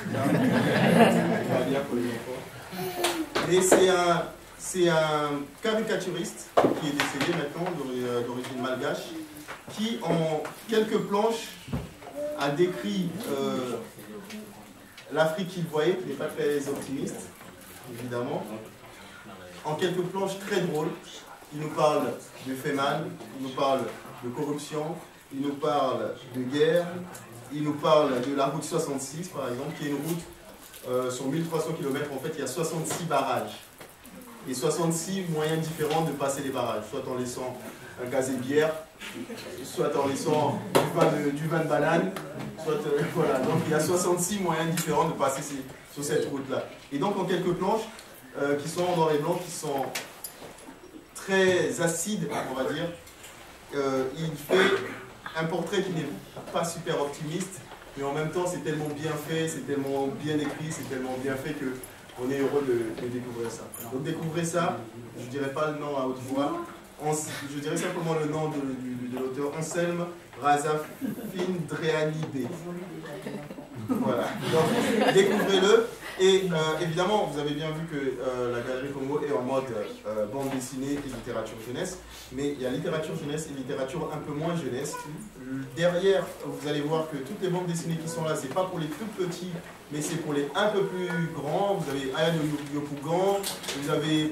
[SPEAKER 2] Mais c'est un caricaturiste qui est décédé maintenant, d'origine malgache, qui en quelques planches a décrit l'Afrique qu'il voyait, qui n'est pas très optimiste, évidemment. En quelques planches très drôles, il nous parle de FEMAN, il nous parle de corruption, il nous parle de guerre, il nous parle de la route 66 par exemple, qui est une route sur 1300 km, en fait il y a 66 barrages. Et 66 moyens différents de passer les barrages, soit en laissant un casier de bière, soit en laissant du vin de banane, soit voilà. Donc il y a 66 moyens différents de passer sur cette route-là. Et donc en quelques planches, qui sont en noir et blanc, qui sont très acides, on va dire, il fait un portrait qui n'est pas super optimiste, mais en même temps c'est tellement bien fait, c'est tellement bien écrit, c'est tellement bien fait qu'on est heureux de découvrir ça. Donc découvrez ça, je ne dirai pas le nom à haute voix, je dirais simplement le nom de l'auteur, Anselme Razafindreani. Voilà, donc découvrez-le. Et évidemment, vous avez bien vu que la Galerie Congo est en mode bande dessinée et littérature jeunesse, mais il y a littérature jeunesse et littérature un peu moins jeunesse. Derrière, vous allez voir que toutes les bandes dessinées qui sont là, c'est pas pour les tout petits, mais c'est pour les un peu plus grands. Vous avez Ayano Yokougan, vous avez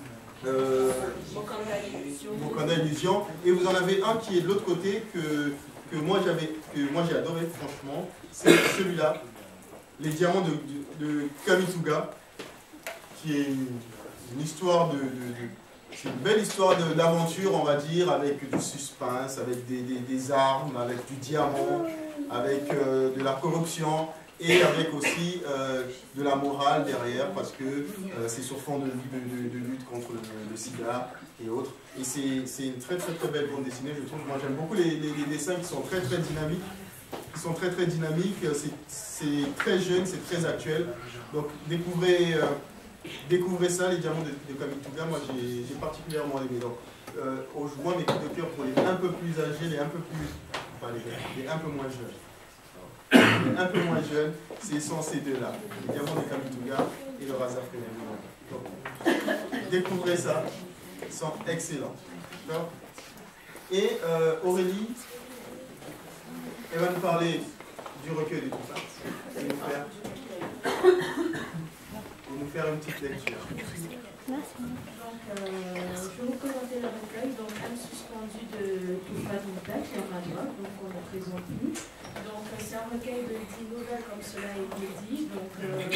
[SPEAKER 2] Mokanda Illusion, et vous en avez un qui est de l'autre côté que moi j'ai adoré franchement, c'est celui-là, Les Diamants de Kamituga, qui est une histoire c'est une belle histoire d'aventure, on va dire, avec du suspense, avec des armes, avec du diamant, avec de la corruption, et avec aussi de la morale derrière, parce que c'est sur fond de lutte contre le sida et autres. Et c'est une très belle bande dessinée, je trouve. Moi j'aime beaucoup les dessins qui sont très dynamiques. C'est très jeune, c'est très actuel. Donc découvrez ça, Les Diamants de Kamituga. Moi j'ai particulièrement aimé. Donc moi mes coups de cœur pour les un peu plus âgés, les un peu moins jeunes. Un peu moins jeune, c'est sans ces deux-là, Les Diamants de Kamituga et le Razafindreani. Donc, découvrez ça, ils sont excellents. Et Aurélie, elle va nous parler du recueil de Toufat et nous faire une petite lecture.
[SPEAKER 7] Donc, je vais vous présenter le recueil, donc Âme suspendue de Toufat Mouta, qui est en manuel, donc on ne présente plus. Donc c'est un recueil de 10 nouvelles, comme cela a été dit. Donc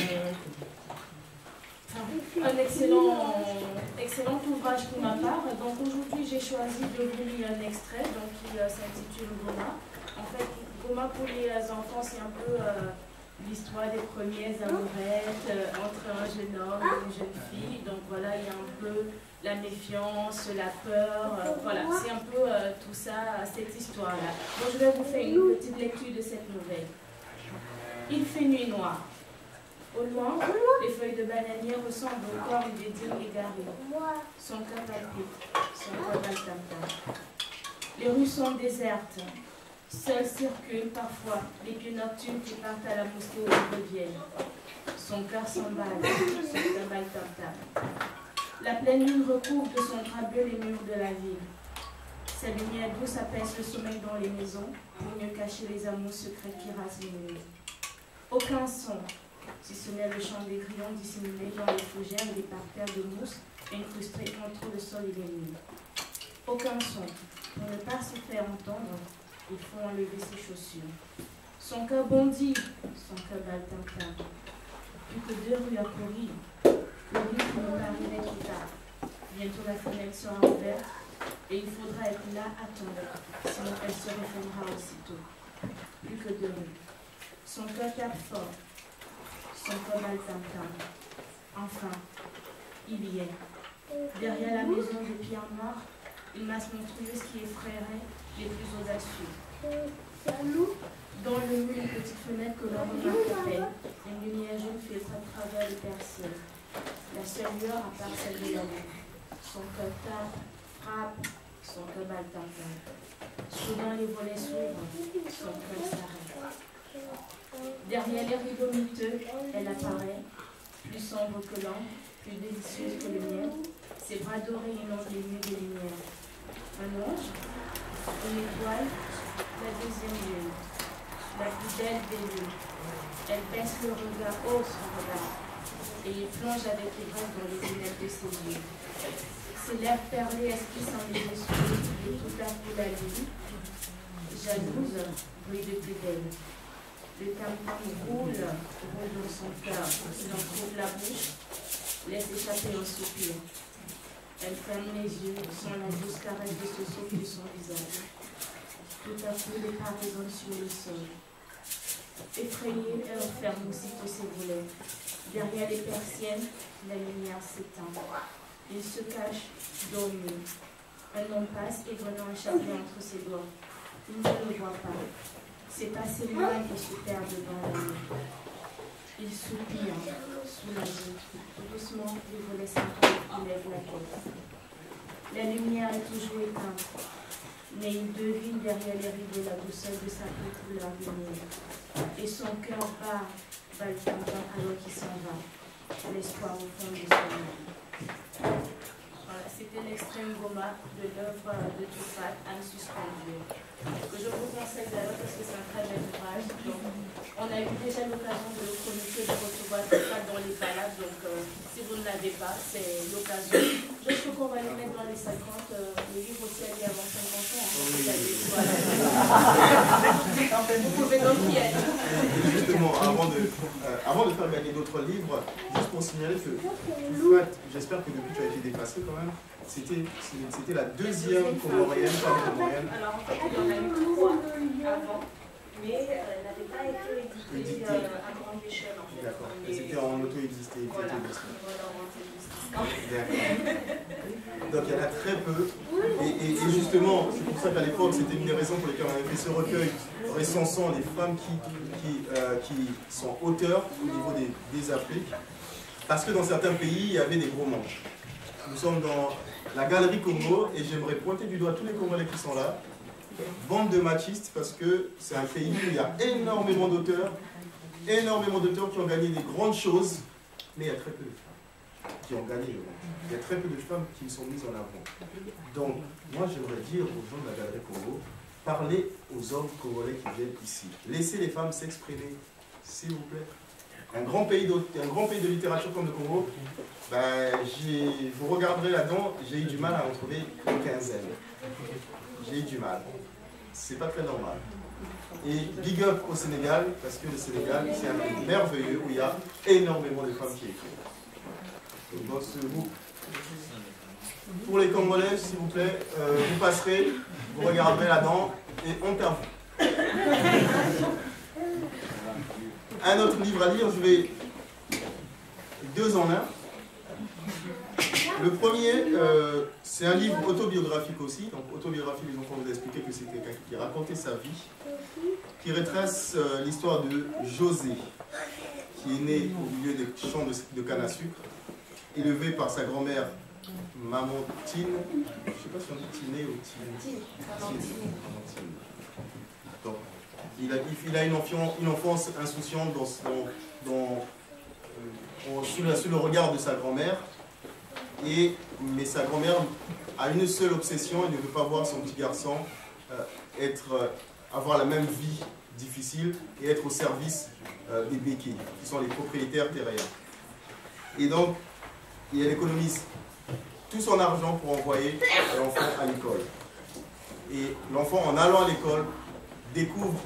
[SPEAKER 7] un excellent ouvrage pour ma part. Donc aujourd'hui j'ai choisi de vous lire un extrait, donc qui s'intitule Goma. En fait, Goma pour les enfants, c'est un peu l'histoire des premières amourettes entre un jeune homme et une jeune fille. Donc voilà, il y a un peu la méfiance, la peur, voilà, c'est un peu tout ça, cette histoire-là. Donc je vais vous faire une petite lecture de cette nouvelle. Il fait nuit noire. Au loin, les feuilles de bananier ressemblent au corps des dîmes égarés. Son cœur palpite, son corps palpite. Les rues sont désertes. Seuls circulent parfois les pieds nocturnes qui partent à la mosquée où ils reviennent. Son cœur s'emballe, son cœur palpite. La pleine lune recouvre de son drap bleu les murs de la ville. Sa lumière douce apaise le sommeil dans les maisons pour mieux cacher les amours secrets qui rasent les nuits. Aucun son, si ce n'est le chant des grillons dissimulés dans les fougères et des parterres de mousse incrustés entre le sol et les murs. Aucun son. Pour ne pas se faire entendre, il faut enlever ses chaussures. Son cœur bondit, son cœur baltintin. Plus que 2 rues à courir, le rythme de Marinette est tard. Bientôt la fenêtre sera ouverte et il faudra être là à attendre, sinon elle se refermera aussitôt. Plus que 2 rues. Son cœur tape fort, son cœur baltintin. Enfin, il y est. Derrière la maison de pierre noire, une masse monstrueuse qui effraierait les plus audacieux. Dans le mur, une petite fenêtre que l'on remarque à peine, une lumière jaune filtre à travers les persiennes. La seule lueur à part celle de l'amour. Son cœur tape, frappe, son cœur baltintin. Soudain les volets s'ouvrent, son cœur s'arrête. Derrière les rideaux miteux, elle apparaît, plus sombre que l'ombre, plus délicieuse que le miel. Ses bras dorés inondent les nues de lumière. Un ange, une étoile, la deuxième lune, la plus belle des lunes. Elle baisse le regard, hausse son regard, et il plonge avec les bras dans les lunettes de ses yeux. Ses lèvres perlées esquissent les esprits, et tout à coup la lune, jalouse, brille de plus belle. Le tam-tam roule dans son cœur, il en trouve la bouche, laisse échapper un soupir. Elle ferme les yeux, sans la douce caresse de ce souffle de son visage. Tout à coup, les pas résonnent sur le sol. Effrayée, elle referme aussitôt ses volets. Derrière les persiennes, la lumière s'éteint. Il se cache dans le mur. Un homme passe et venant échapper entre ses doigts. Il ne le voit pas. C'est pas ses mains qui se perdent dans la nuit. Il soupire, soulagé. Doucement, les volets s'entourent, il lève la tête. La lumière est toujours éteinte, mais il devine derrière les rideaux la douceur de sa peau couleur lumière. Et son cœur bat, baltintant alors qu'il s'en va. L'espoir au fond de son âme. Voilà, c'était l'extrême goma de l'œuvre de Tupac, Âme suspendue, que je vous conseille d'ailleurs parce que c'est un très bel ouvrage. Donc, on a eu déjà l'occasion de le chroniquer, de recevoir Tupac dans les balades, donc si vous ne l'avez pas, c'est l'occasion. Je trouve qu'on va le mettre dans les 50, le livre aussi a dit avant 50 ans. Vous pouvez donc y aller.
[SPEAKER 2] Justement, avant de faire gagner d'autres livres, juste pour signaler que, j'espère que depuis tu as été dépassé quand même, c'était la deuxième comorienne, femme comorienne.
[SPEAKER 6] Alors en fait, il y en a eu 3 avant, mais elle n'avait pas été éditée à grande échelle en fait.
[SPEAKER 2] D'accord, c'était en auto-existé.
[SPEAKER 6] Voilà,
[SPEAKER 2] donc il y en a très peu, et justement, c'est pour ça qu'à l'époque, c'était une des raisons pour lesquelles on avait fait ce recueil recensant les femmes qui sont auteurs au niveau des Afriques, parce que dans certains pays, il y avait des gros manches. Nous sommes dans la galerie Congo, et j'aimerais pointer du doigt tous les Congolais qui sont là, bande de machistes, parce que c'est un pays où il y a énormément d'auteurs qui ont gagné des grandes choses, mais il y a très peu de femmes qui ont gagné le monde. Il y a très peu de femmes qui sont mises en avant. Donc, moi j'aimerais dire aux gens de la galerie Congo, parlez aux hommes congolais qui viennent ici. Laissez les femmes s'exprimer, s'il vous plaît. Un grand pays de littérature comme le Congo, ben, vous regarderez là-dedans, j'ai eu du mal à en trouver une quinzaine. J'ai eu du mal. C'est pas très normal. Et big up au Sénégal, parce que le Sénégal, c'est un pays merveilleux où il y a énormément de femmes qui écrivent. Donc dans ce groupe, pour les Congolais, s'il vous plaît, vous passerez, vous regarderez là-dedans et on termine. Un autre livre à lire, je vais 2 en 1. Le premier, c'est un livre autobiographique aussi. Donc autobiographie, les enfants vous a expliqué que c'était quelqu'un qui racontait sa vie, qui retrace l'histoire de José, qui est né au milieu des champs de canne à sucre, élevé par sa grand-mère Maman Tine. Je ne sais pas si on dit Tiné ou Tine. Donc, il a une enfance insouciante sous le regard de sa grand-mère. Mais sa grand-mère a une seule obsession, elle ne veut pas voir son petit garçon avoir la même vie difficile et être au service des béquilles, qui sont les propriétaires terriens. Et donc, elle économise tout son argent pour envoyer l'enfant à l'école. Et l'enfant, en allant à l'école, découvre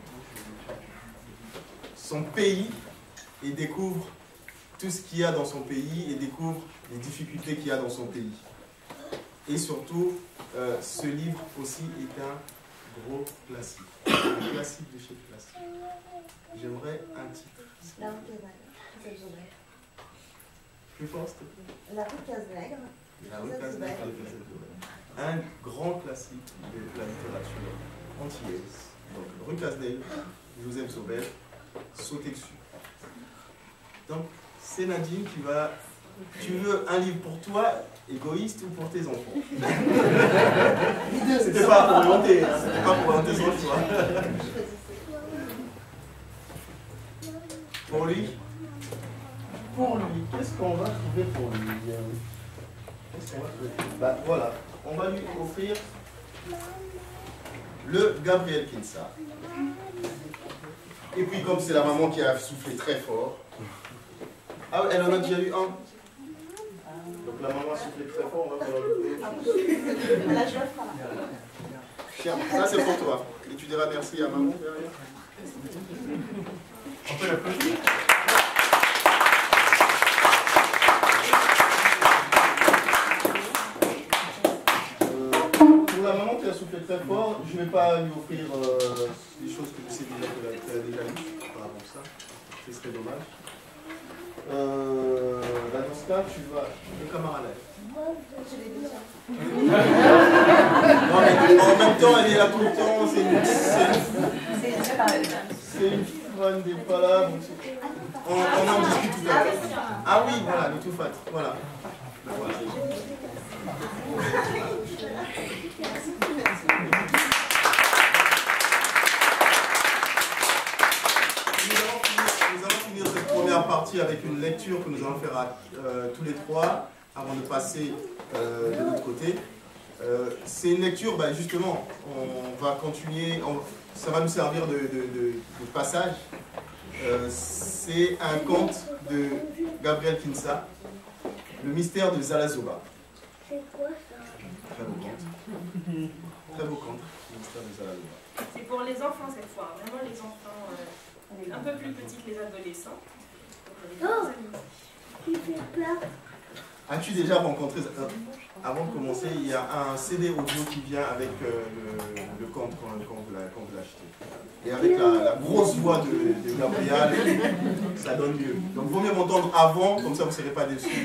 [SPEAKER 2] son pays et découvre tout ce qu'il y a dans son pays et découvre les difficultés qu'il y a dans son pays. Et surtout, ce livre aussi est un gros classique. Un classique de chez classique. J'aimerais un titre.
[SPEAKER 9] La route Cazenègre.
[SPEAKER 2] Plus fort, s'il te plaît.
[SPEAKER 9] La route Cazenègre.
[SPEAKER 2] La route Cazenègre. Un grand classique de la littérature antillaise. Donc, rue Cazenègre, Joseph Sauveur, Sauter dessus. Donc, c'est Nadine qui va... Tu veux un livre pour toi, égoïste, ou pour tes enfants? C'était pas pour orienter, hein. C'était pas pour orienter son choix. Pour lui? Pour lui, qu'est-ce qu'on va trouver pour lui? Qu'est-ce qu'on va trouver? Bah voilà, on va lui offrir le Gabriel Kinsa. Et puis comme c'est la maman qui a soufflé très fort. Ah, elle en a déjà eu un. Donc la maman a soufflé très fort, on va faire le... Tiens, ça c'est pour toi. Et tu diras merci à maman derrière. On peut l'applaudir. Pour la maman qui a soufflé très fort, je ne vais pas lui offrir des choses que je sais déjà qu'elle a déjà lues par rapport à ça. Ce serait dommage. Là, dans ce cas, tu vas. Le camarade. Non, mais en même temps, elle est là tout le temps. C'est une fronne des pas là. On en discute tout à l'heure. Ah oui, voilà, le tout fat. Voilà. Voilà. Nous allons finir cette première partie avec une lecture que nous allons faire tous les trois avant de passer de l'autre côté. C'est une lecture, bah, justement, on va continuer, ça va nous servir de passage. C'est un conte de Gabriel Kinsa, Le mystère de Zalazoba.
[SPEAKER 9] C'est quoi ça?
[SPEAKER 2] Très beau conte. Très beau conte, Le mystère de Zalazoba.
[SPEAKER 6] C'est pour les enfants cette fois, vraiment les enfants un peu plus petits que les adolescents.
[SPEAKER 9] Oh, il fait peur.
[SPEAKER 2] As-tu déjà rencontré, avant de commencer, il y a un CD audio qui vient avec le conte quand vous l'achetez. Et avec la grosse voix de Gabriel, ça donne mieux. Donc il vaut mieux m'entendre avant, comme ça vous ne serez pas déçus.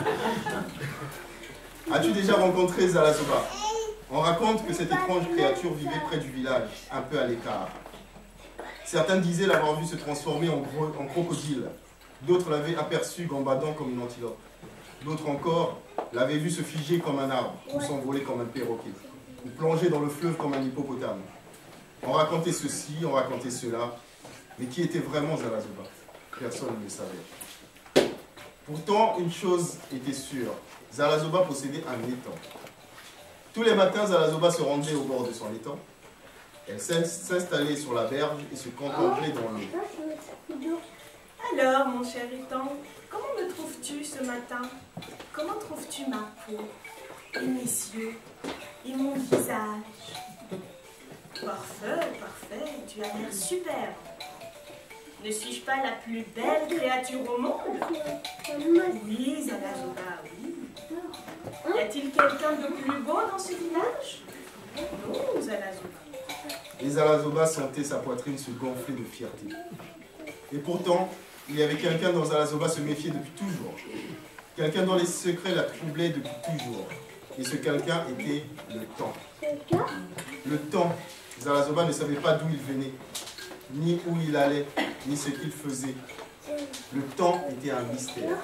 [SPEAKER 2] As-tu déjà rencontré Zalazoba? On raconte que cette étrange créature vivait près du village, un peu à l'écart. Certains disaient l'avoir vu se transformer en crocodile. D'autres l'avaient aperçu gambadant comme une antilope. D'autres encore l'avaient vu se figer comme un arbre, ou s'envoler comme un perroquet, ou plonger dans le fleuve comme un hippopotame. On racontait ceci, on racontait cela, mais qui était vraiment Zalazoba? Personne ne le savait. Pourtant, une chose était sûre, Zalazoba possédait un étang. Tous les matins, Zalazoba se rendait au bord de son étang. Elle s'installait sur la berge et se cantongeait dans l'eau.
[SPEAKER 6] Alors, mon cher étang, comment me trouves-tu ce matin? Comment trouves-tu ma peau, et mes yeux, et mon visage? Parfait, parfait, tu as l'air superbe. Ne suis-je pas la plus belle créature au monde? Oui, Zalazoba, oui. Y a-t-il quelqu'un de plus beau dans ce village? Non, Zalazoba.
[SPEAKER 2] Et Zalazoba sentait sa poitrine se gonfler de fierté. Et pourtant, il y avait quelqu'un dont Zalazoba se méfiait depuis toujours. Quelqu'un dont les secrets la troublaient depuis toujours. Et ce quelqu'un était le temps. Le temps. Zalazoba ne savait pas d'où il venait, ni où il allait, ni ce qu'il faisait. Le temps était un mystère.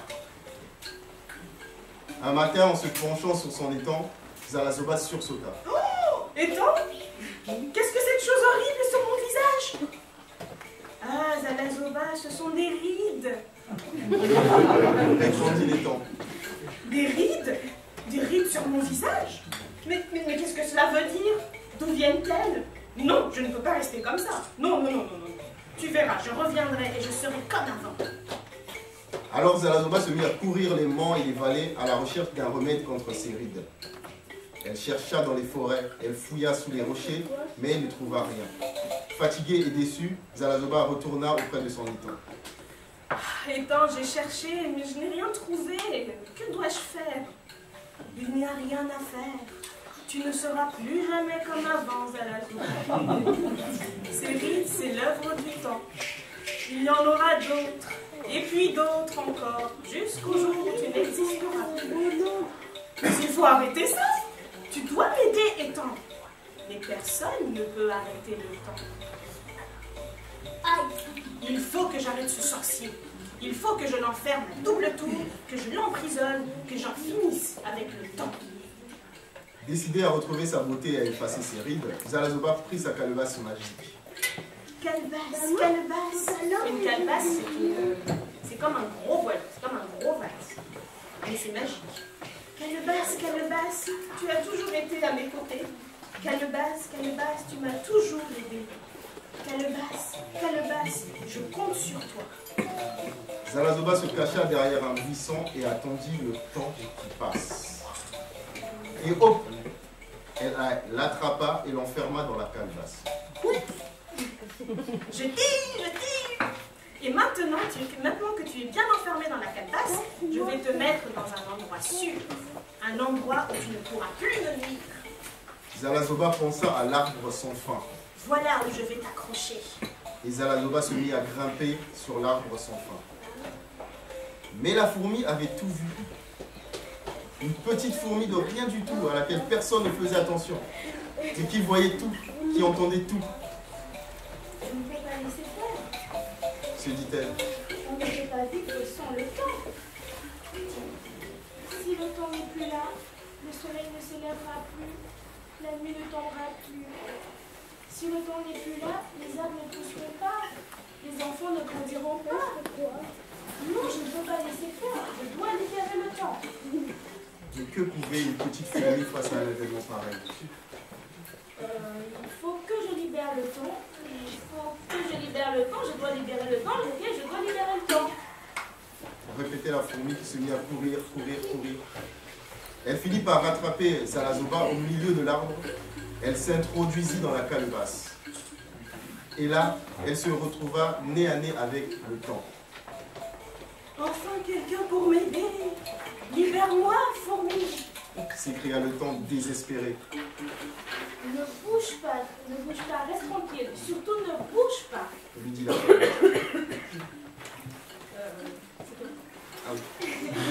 [SPEAKER 2] Un matin, en se penchant sur son étang, Zalazoba sursauta.
[SPEAKER 6] Oh, étang? Qu'est-ce que cette chose horrible sur mon visage? Ah, Zalazoba, ce sont des rides.
[SPEAKER 2] Répondit l'étang.
[SPEAKER 6] Des rides? Des rides sur mon visage? Mais qu'est-ce que cela veut dire? D'où viennent-elles? Non, je ne peux pas rester comme ça. Non, non, non, non, non. Tu verras, je reviendrai et je serai comme avant.
[SPEAKER 2] Alors Zalazoba se mit à courir les monts et les vallées à la recherche d'un remède contre ses rides. Elle chercha dans les forêts, elle fouilla sous les rochers, mais elle ne trouva rien. Fatiguée et déçue, Zalazoba retourna auprès de son étang.
[SPEAKER 6] Étant, j'ai cherché, mais je n'ai rien trouvé. Que dois-je faire? Il n'y a rien à faire. Tu ne seras plus jamais comme avant, Zalazoba. Ces rides, c'est l'œuvre du temps. Il y en aura d'autres, et puis d'autres encore, jusqu'au jour où tu n'existeras plus. Mais il faut arrêter ça. Tu dois m'aider, Étant. Mais personne ne peut arrêter le temps. Il faut que j'arrête ce sorcier. Il faut que je l'enferme à double tour, que je l'emprisonne, que j'en finisse avec le temps.
[SPEAKER 2] Décidée à retrouver sa beauté et à effacer ses rides, Zalazoba prit sa calebasse magique.
[SPEAKER 6] Calebasse, calebasse. Une calebasse, c'est comme un gros voile, c'est comme un gros vase. Mais c'est magique. Calebasse, calebasse, tu as toujours été à mes côtés. Calebasse, calebasse, tu m'as toujours aidé. Calebasse, calebasse, je compte sur toi.
[SPEAKER 2] Zalazoba se cacha derrière un buisson et attendit le temps qui passe. Et hop, elle l'attrapa et l'enferma dans la calebasse.
[SPEAKER 6] Je tire. Et maintenant que tu es bien enfermé dans la calebasse, je vais te mettre dans un endroit sûr. Un endroit où tu ne pourras plus me nuire.
[SPEAKER 2] Zalazoba pensa à l'arbre sans fin.
[SPEAKER 6] Voilà où je vais t'accrocher.
[SPEAKER 2] Et Zalazoba se mit à grimper sur l'arbre sans fin. Mais la fourmi avait tout vu. Une petite fourmi de rien du tout, à laquelle personne ne faisait attention. Et qui voyait tout, qui entendait tout.
[SPEAKER 7] Je ne peux pas laisser faire.
[SPEAKER 2] Se dit-elle.
[SPEAKER 7] On ne peut pas vivre sans le temps. Si le temps n'est plus là, le soleil ne s'élèvera plus, la nuit ne tombera plus. Si le temps n'est plus là, les arbres ne pousseront pas, les enfants ne grandiront pas. Non, je ne peux pas laisser faire, je dois libérer le temps.
[SPEAKER 2] Mais que pouvait une petite fourmi face à un événement pareil?
[SPEAKER 7] Il faut que je libère le temps. Il faut que je libère le temps. Je dois libérer le temps. Je dois libérer le temps.
[SPEAKER 2] Répétait la fourmi qui se mit à courir, courir, courir. Elle finit par rattraper Zalazoba au milieu de l'arbre. Elle s'introduisit dans la calebasse. Et là, elle se retrouva nez à nez avec le temps.
[SPEAKER 6] Enfin quelqu'un pour m'aider. Libère-moi, fourmi.
[SPEAKER 2] S'écria le temps désespéré.
[SPEAKER 7] Ne bouge pas, reste tranquille. Surtout ne bouge pas.
[SPEAKER 2] Lui dit la fourmi. Ah oui.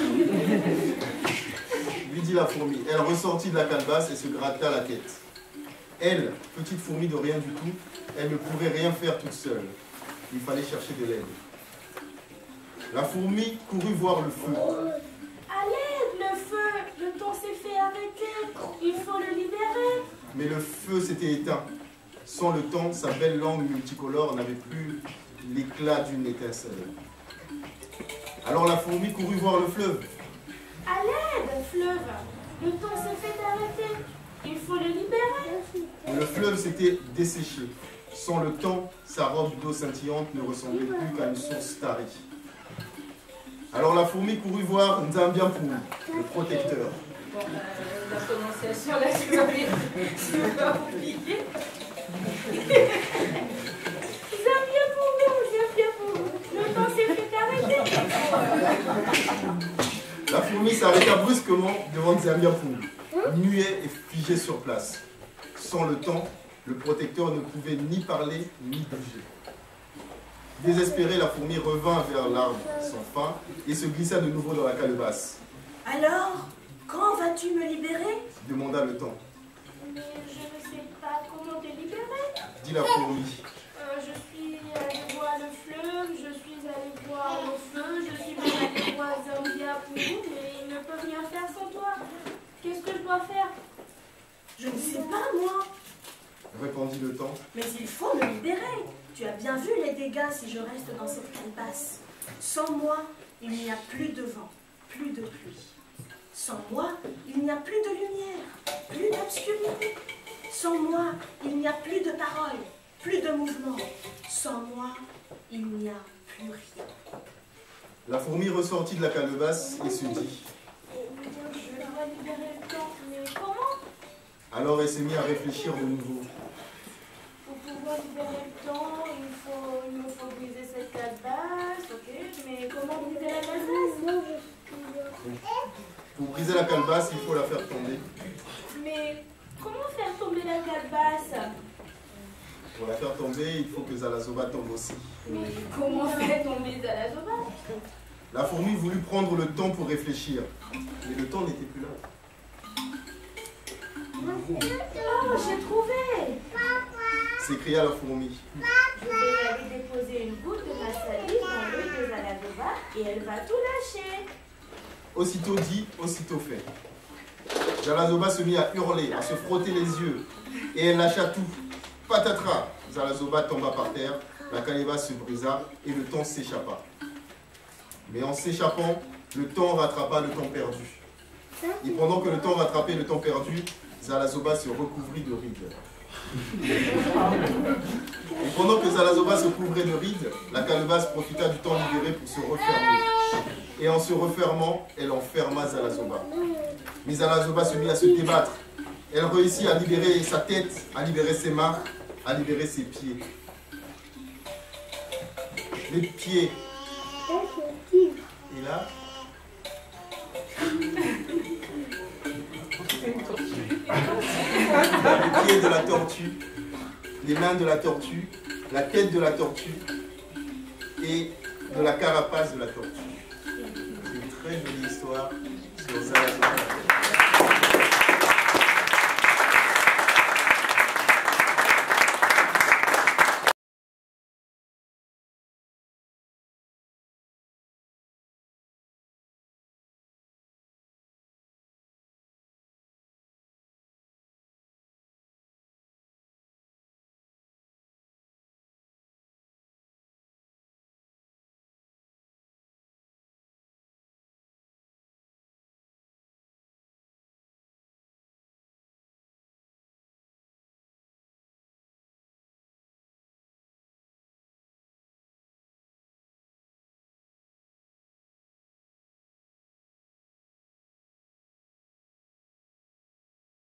[SPEAKER 2] Lui dit la fourmi. Elle ressortit de la calebasse et se gratta la tête. Elle, petite fourmi de rien du tout, elle ne pouvait rien faire toute seule. Il fallait chercher de l'aide. La fourmi courut voir le feu.
[SPEAKER 7] À l'aide, le feu. Le temps s'est fait arrêter. Il faut le libérer.
[SPEAKER 2] Mais le feu s'était éteint. Sans le temps, sa belle langue multicolore n'avait plus l'éclat d'une étincelle. Alors la fourmi courut voir le fleuve.
[SPEAKER 7] À l'aide, fleuve. Le temps s'est fait arrêter. Il faut le libérer.
[SPEAKER 2] Mais le fleuve s'était desséché. Sans le temps, sa robe d'eau scintillante ne ressemblait plus qu'à une source tarie. Alors la fourmi courut voir Nzambiampou, le protecteur.
[SPEAKER 4] Bon, la prononciation, là, tu vas oublier.
[SPEAKER 7] Nzambiampou, le temps s'est fait arrêter.
[SPEAKER 2] La fourmi s'arrêta brusquement devant Nzambiampou, muet et figé sur place. Sans le temps, le protecteur ne pouvait ni parler ni bouger. Désespérée, la fourmi revint vers l'arbre sans fin et se glissa de nouveau dans la calebasse.
[SPEAKER 6] Alors, quand vas-tu me libérer?
[SPEAKER 2] Demanda le temps.
[SPEAKER 7] Mais je ne sais pas comment te libérer.
[SPEAKER 2] Dit la fourmi.
[SPEAKER 7] Je suis allée voir le fleuve, je suis allée voir le feu, je suis même allée voir Nzambiampou, mais ils ne peuvent rien faire sans toi. Qu'est-ce que je dois faire?
[SPEAKER 6] Je ne sais pas, moi.
[SPEAKER 2] Répondit le temps.
[SPEAKER 6] Mais il faut me libérer. Tu as bien vu les dégâts si je reste dans cette calebasse. Sans moi, il n'y a plus de vent, plus de pluie. Sans moi, il n'y a plus de lumière, plus d'obscurité. Sans moi, il n'y a plus de paroles, plus de mouvement. Sans moi, il n'y a plus rien.
[SPEAKER 2] La fourmi ressortit de la calebasse et se dit.
[SPEAKER 7] Je dois libérer le temps, mais comment?
[SPEAKER 2] Alors elle s'est mise à réfléchir de nouveau.
[SPEAKER 7] Pour pouvoir libérer le temps, il me faut briser cette calebasse, ok? Mais comment briser la calebasse?
[SPEAKER 2] Pour briser la calebasse, il faut la faire tomber.
[SPEAKER 7] Mais comment faire tomber la calebasse?
[SPEAKER 2] Pour la faire tomber, il faut que Zalazoba tombe aussi.
[SPEAKER 7] Mais comment faire tomber Zalazoba?
[SPEAKER 2] La fourmi voulut prendre le temps pour réfléchir, mais le temps n'était plus là.
[SPEAKER 7] Oh, j'ai trouvé!
[SPEAKER 2] S'écria la fourmi.
[SPEAKER 7] Je vais aller déposer une goutte de ma salive dans l'œil de Zalazoba et elle va tout lâcher.
[SPEAKER 2] Aussitôt dit, aussitôt fait. Zalazoba se mit à hurler, à se frotter les yeux, et elle lâcha tout. Patatras! Zalazoba tomba par terre, la calebasse se brisa et le temps s'échappa. Mais en s'échappant, le temps rattrapa le temps perdu. Et pendant que le temps rattrapait le temps perdu, Zalazoba se recouvrit de rides. Et pendant que Zalazoba se couvrait de rides, la calebasse profita du temps libéré pour se refermer. Et en se refermant, elle enferma Zalazoba. Mais Zalazoba se mit à se débattre. Elle réussit à libérer sa tête, à libérer ses mains, à libérer ses pieds. Les pieds. Et là, les pieds de la tortue, les mains de la tortue, la tête de la tortue et de la carapace de la tortue. C'est une très jolie histoire sur Zalazoba.